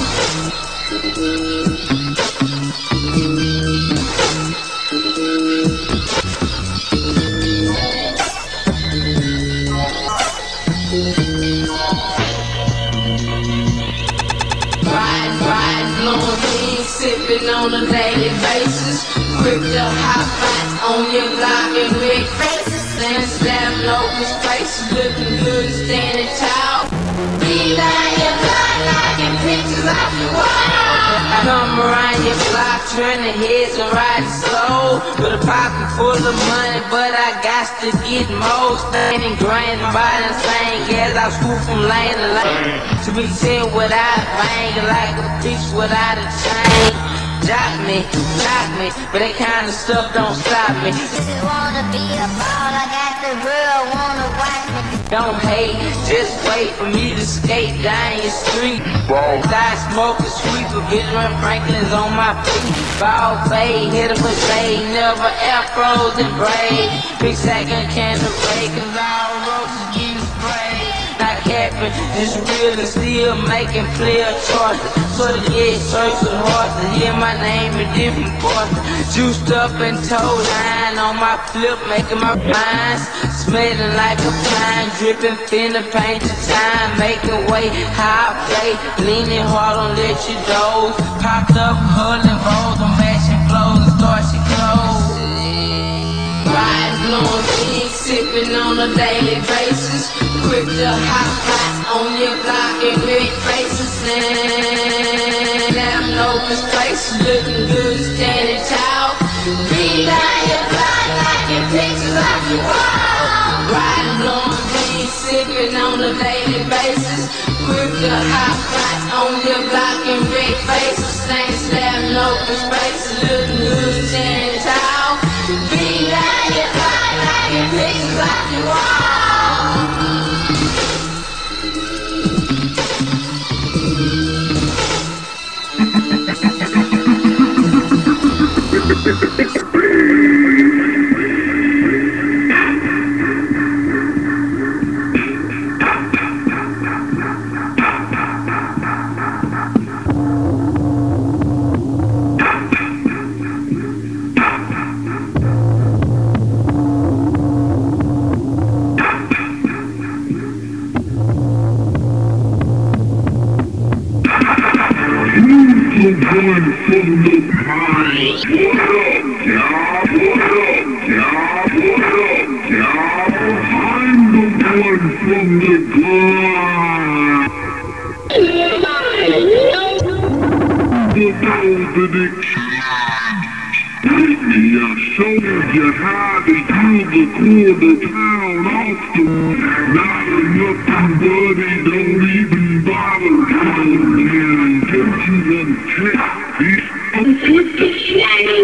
Riding, riding, blowing weed, sipping on a daily basis. Crypto hot spots on your block and big faces. Stand slapping open spaces, looking good and standing tall. Be down your block, knocking pictures off your wall. Come around your block, turning heads and riding slow. With a pocket full of money, but I got to get more. Standing grand by the same gas, I swoop from lane to lane. To be seen without a bang, like a piece without a chain. Jock me, jock me, but that kind of stuff don't stop me. If you wanna be a ball, I got the real, wanna watch me. Don't hate, just wait for me to skate down your street. Die smoking sweet, but Benjamin Franklin's on my feet. Ball fade, hit him with shade, never afros and braid. Big second can of break, cause all roses getting sprayed. Not capping, just real and still making clear choices. So to get search with heart to hear my name in different parts. Juiced up and toe line on my flip, making my rhymes. Smelling like a pine, dripping, finna paint the time. Making way, how I play, leaning hard on let you doze. Popped up, huddling rolls, on matching clothes and start your clothes. Riding, blowing big, sipping on a daily basis. Quick to hot spots on your block and big faces. Slamming open spaces, looking good, standing tall. Be down your block, knocking pictures off your wall. Riding, blowing big, sipping on a daily basis. Quick to hot spots on your block and big faces. Slamming open spaces, looking good, standing tall. Be down your block, knocking pictures off your wall. the one from the mind. What up, y'all? What up, y'all? What up, y'all? I'm the one from the grind. The nobody Take me, I showed you how to kill the quarter pound off the not enough buddy, don't even bother coming in. Don't you uncheck these? I'm quick to swallow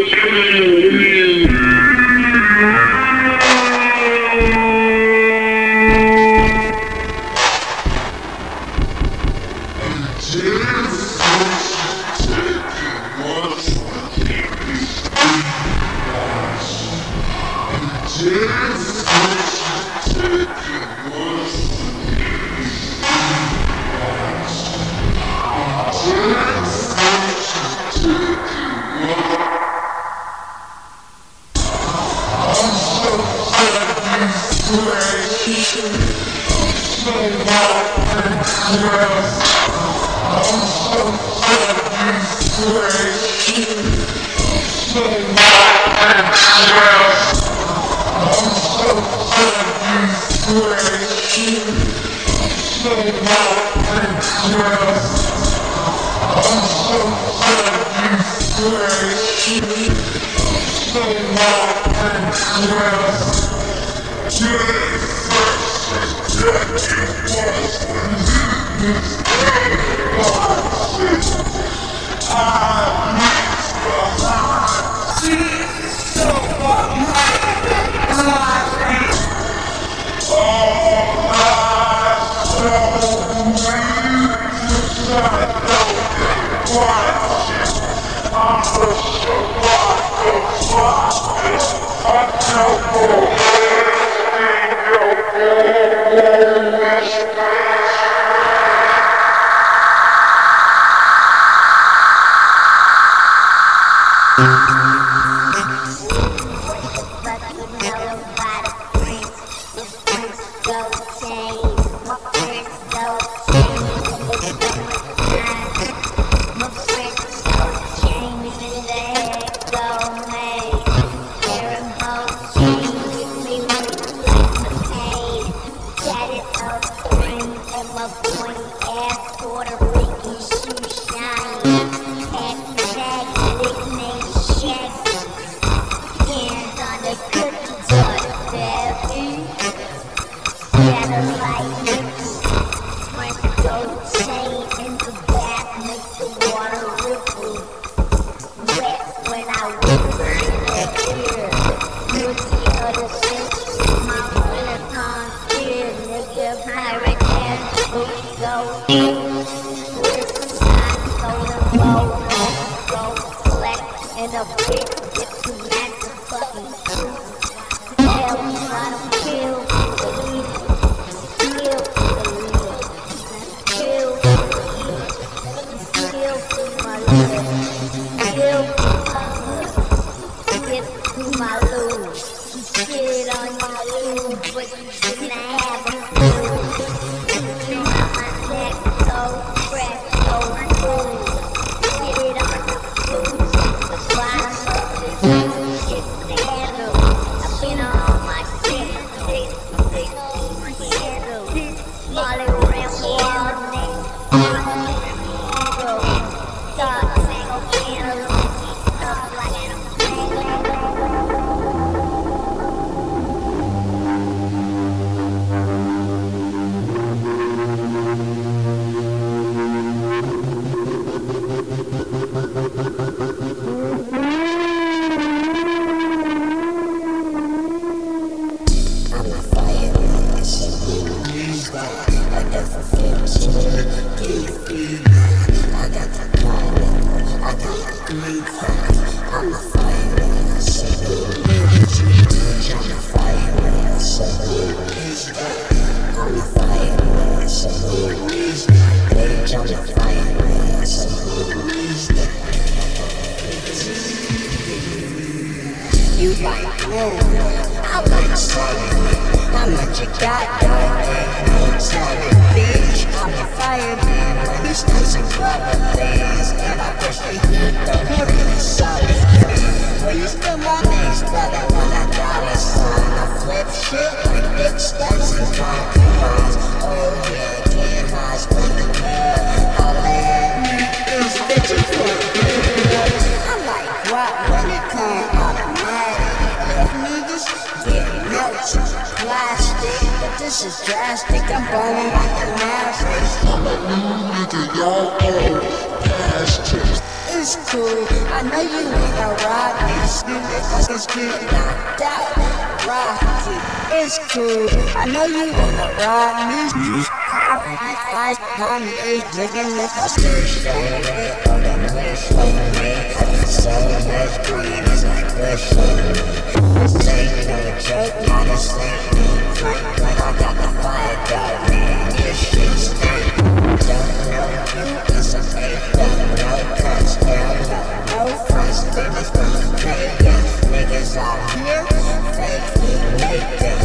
How much you got? Bitch, got the fire burning. These days are rubber bands, and I push the heat up every solid. Will you still my name's brother when I got it, son? I flip shit like big steps and concrete. Oh yeah, getting high, split the girl. All they at me is bitches for good. I'm like, what when it come automatic? If niggas get melted, plastic. But this is drastic, I'm burning like a master. I'm a new nigga, y'all old bastards. It's cool, I know you wanna rock me. You niggas get knocked out, rock it. It's cool, I know you wanna rock me. Eyes on me, digging with a stick. So red, on the wish, so red. So much green is like pressure. This ain't no joke, not a slang. When I got the fire going, man, this shit's fake. Don't know you, it's a fake. Don't know cuts, don't know no fronts. Niggas from Vegas, niggas out here, fake, make them.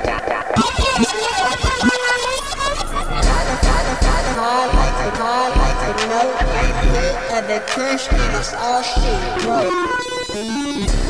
Hard like a hard like a note, hit of the kush, and it's all she wrote.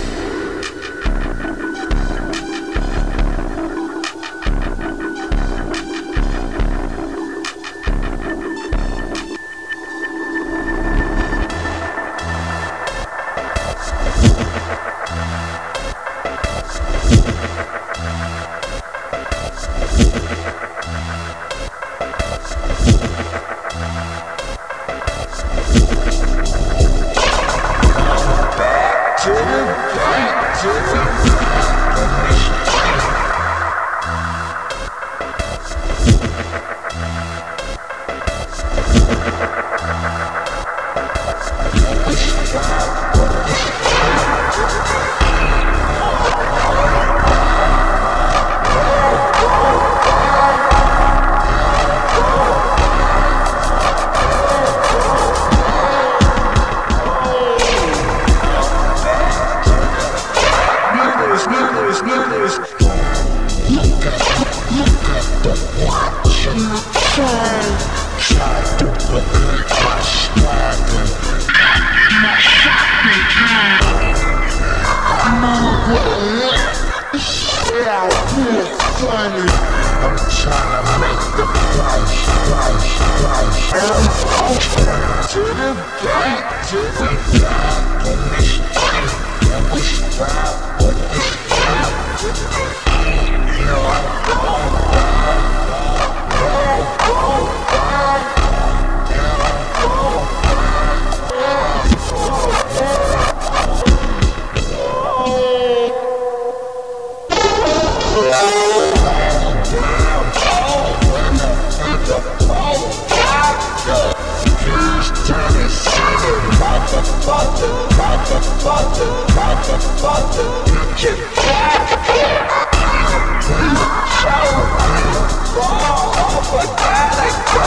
Show, oh my God,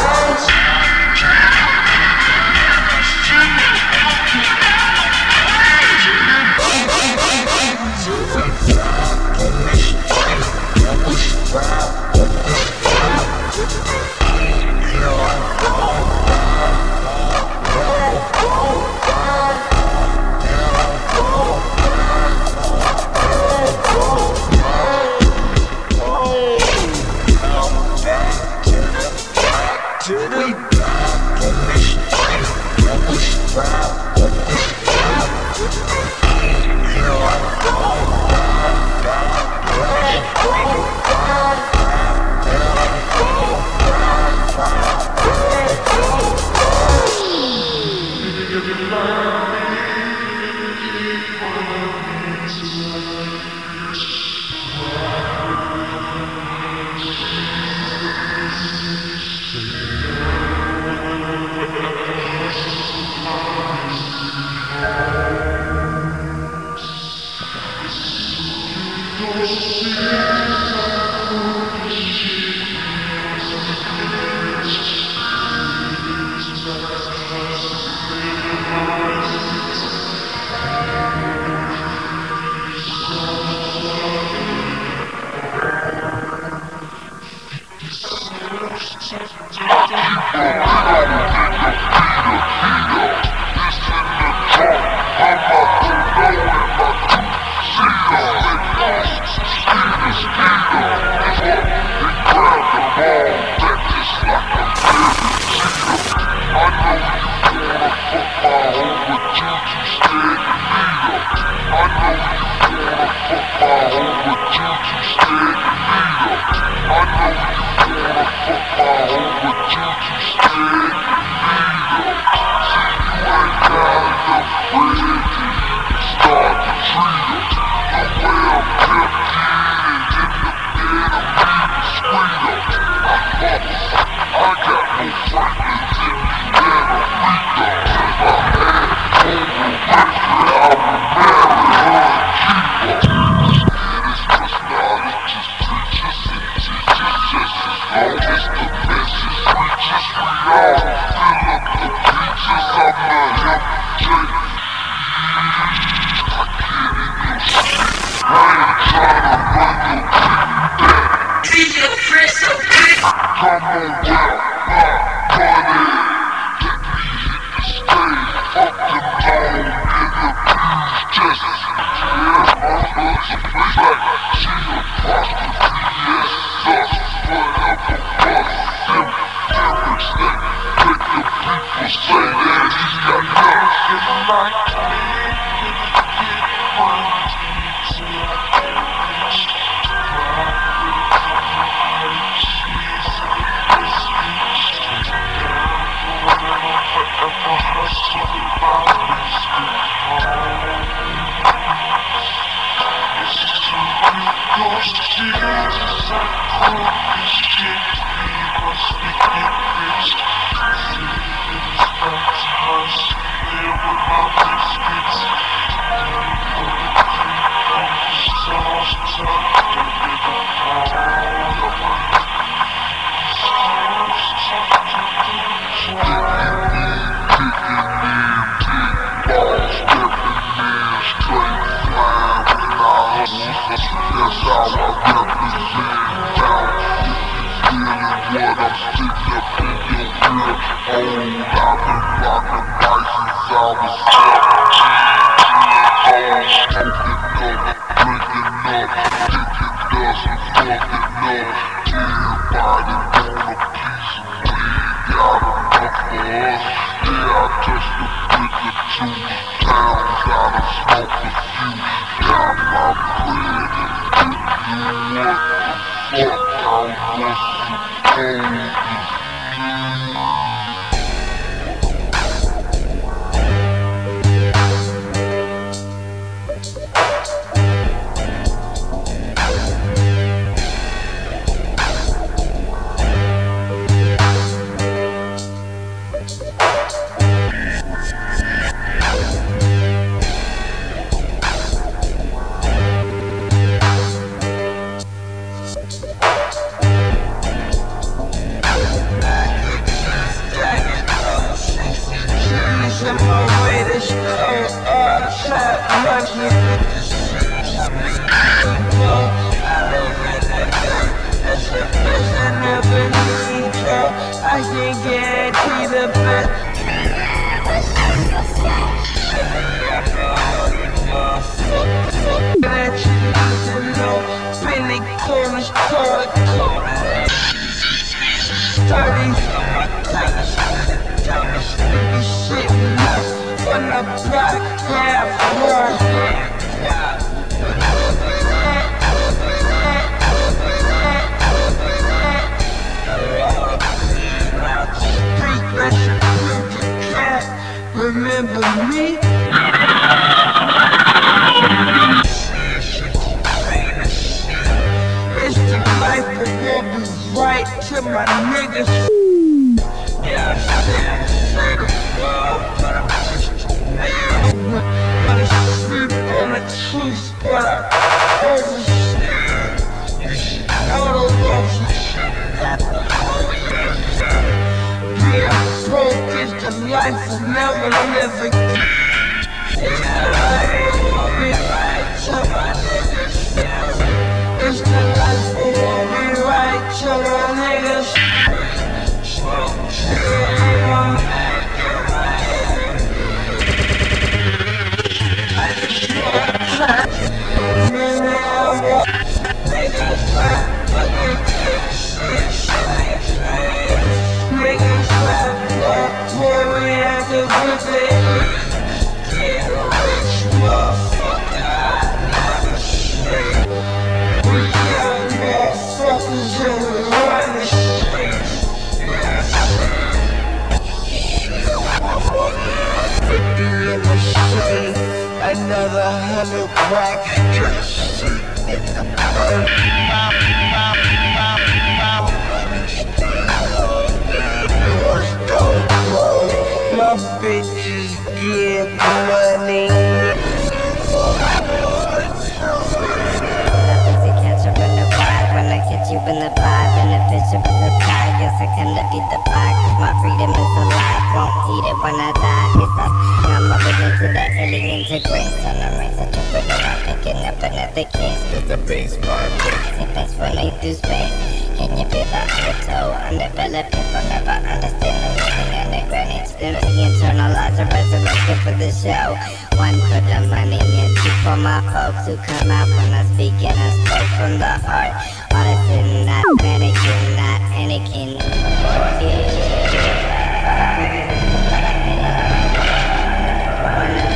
Anakin.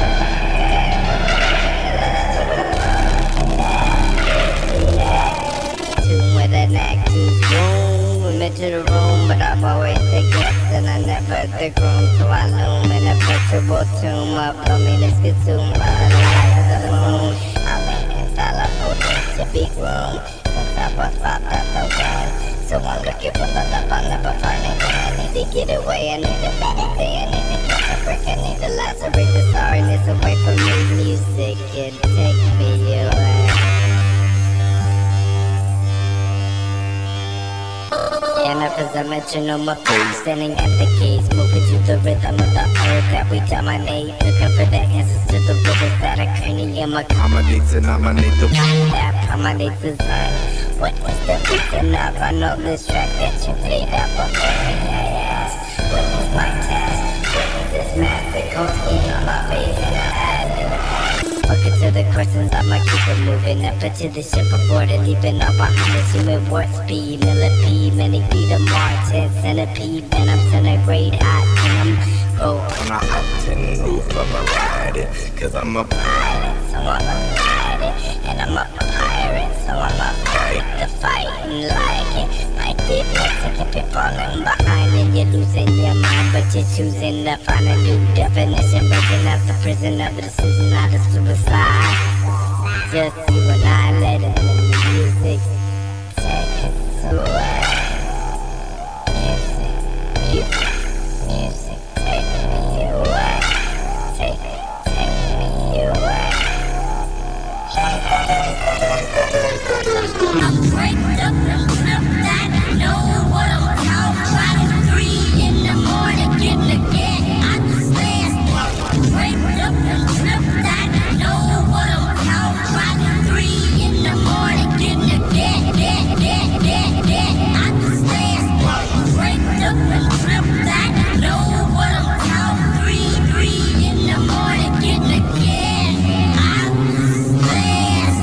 told me let's consume all the light of the moon. I'm inside a specific room. Since I was popped out the womb, so I'm looking for the love I'll never find again. I need to get away, I need to meditate, I need to catch a break, I need to lacerate the sorriness away from me. Music can take me away. And up as I mentioned on my face, standing at the gates, moving to the rhythm of the earth that we dominate, looking for the answers to the riddles that are cranium accommodates and nominate the one that accommodates the sun. What is the reason of I know this track that you played up on me? I ask, what is my task? What is this massive cold skin on my face and I ask in the past? Welcome to the questions, I'ma keep it moving up into the ship aboard and leaving all behind us. Human warp speed, millipede, many feet of Martin, centipede, and I'm centigrade hot and I'm go on a octane roof of a ride, cause I'm a pilot, so I'm a pilot, and I'm a pirate, so I'm a fight the fight and like it. Like it, let's keep it falling behind and you're losing your mind, but you're choosing to find a new definition, breaking out the prison of the decision, not a suicide. Just you and I letting the music take us away. Music, music, music, take me away. Take, take me away. I'm breaked up and flipped that, know what I'm talking about. Three in the morning, getting again, I understand. Breaked up and flipped that, know what I'm talking about. Three in the morning, getting again, again, again, again, again, I understand. Breaked up and flipped that, know what I'm talking. Three, three in the morning, getting again, I understand.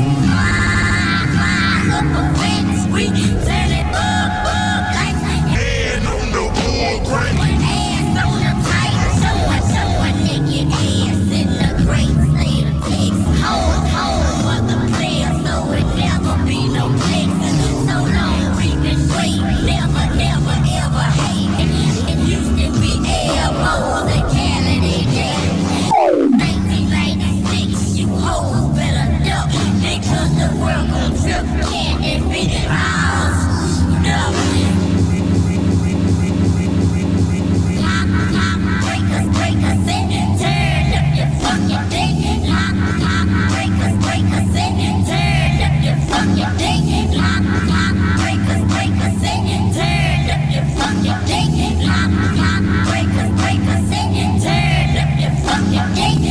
Up a fence, we turn it up, up like hand on the wood grain, hands on the pipe, show a show a naked ass in the great state of Texas. Hold, hold for the players, so it never be no Texas. So long we've been great, never, never, ever hate. In Houston we air more than Canada. nineteen ninety-six, you hoes better duck, because the world gon' trip. Can't it be the house? No. Lock, lock, breakers, breakers, and turn up your fucking thing. Lock, lock, breakers, breakers, and turn up your fucking thing. Lock, lock, breakers, breakers, and turn up your fucking thing. Lock, lock, breakers, breakers, and turn up your fucking thing.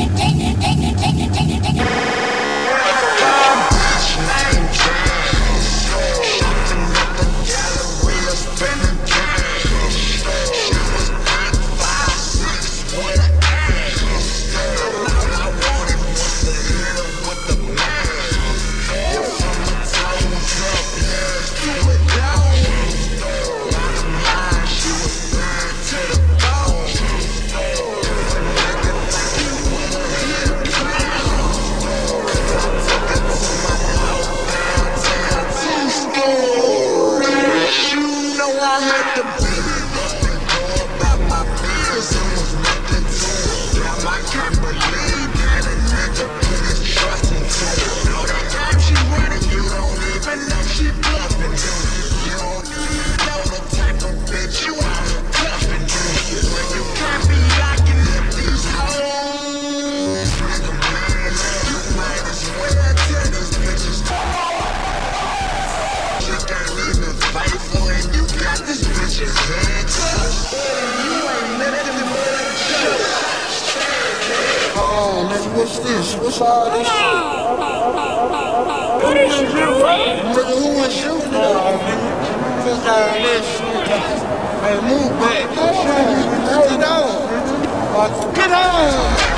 What's this? What's all this shit? What is this, man? Nigga, who was shooting it on, nigga? Fuck all this shit. Hey, move back. Get on. Get on.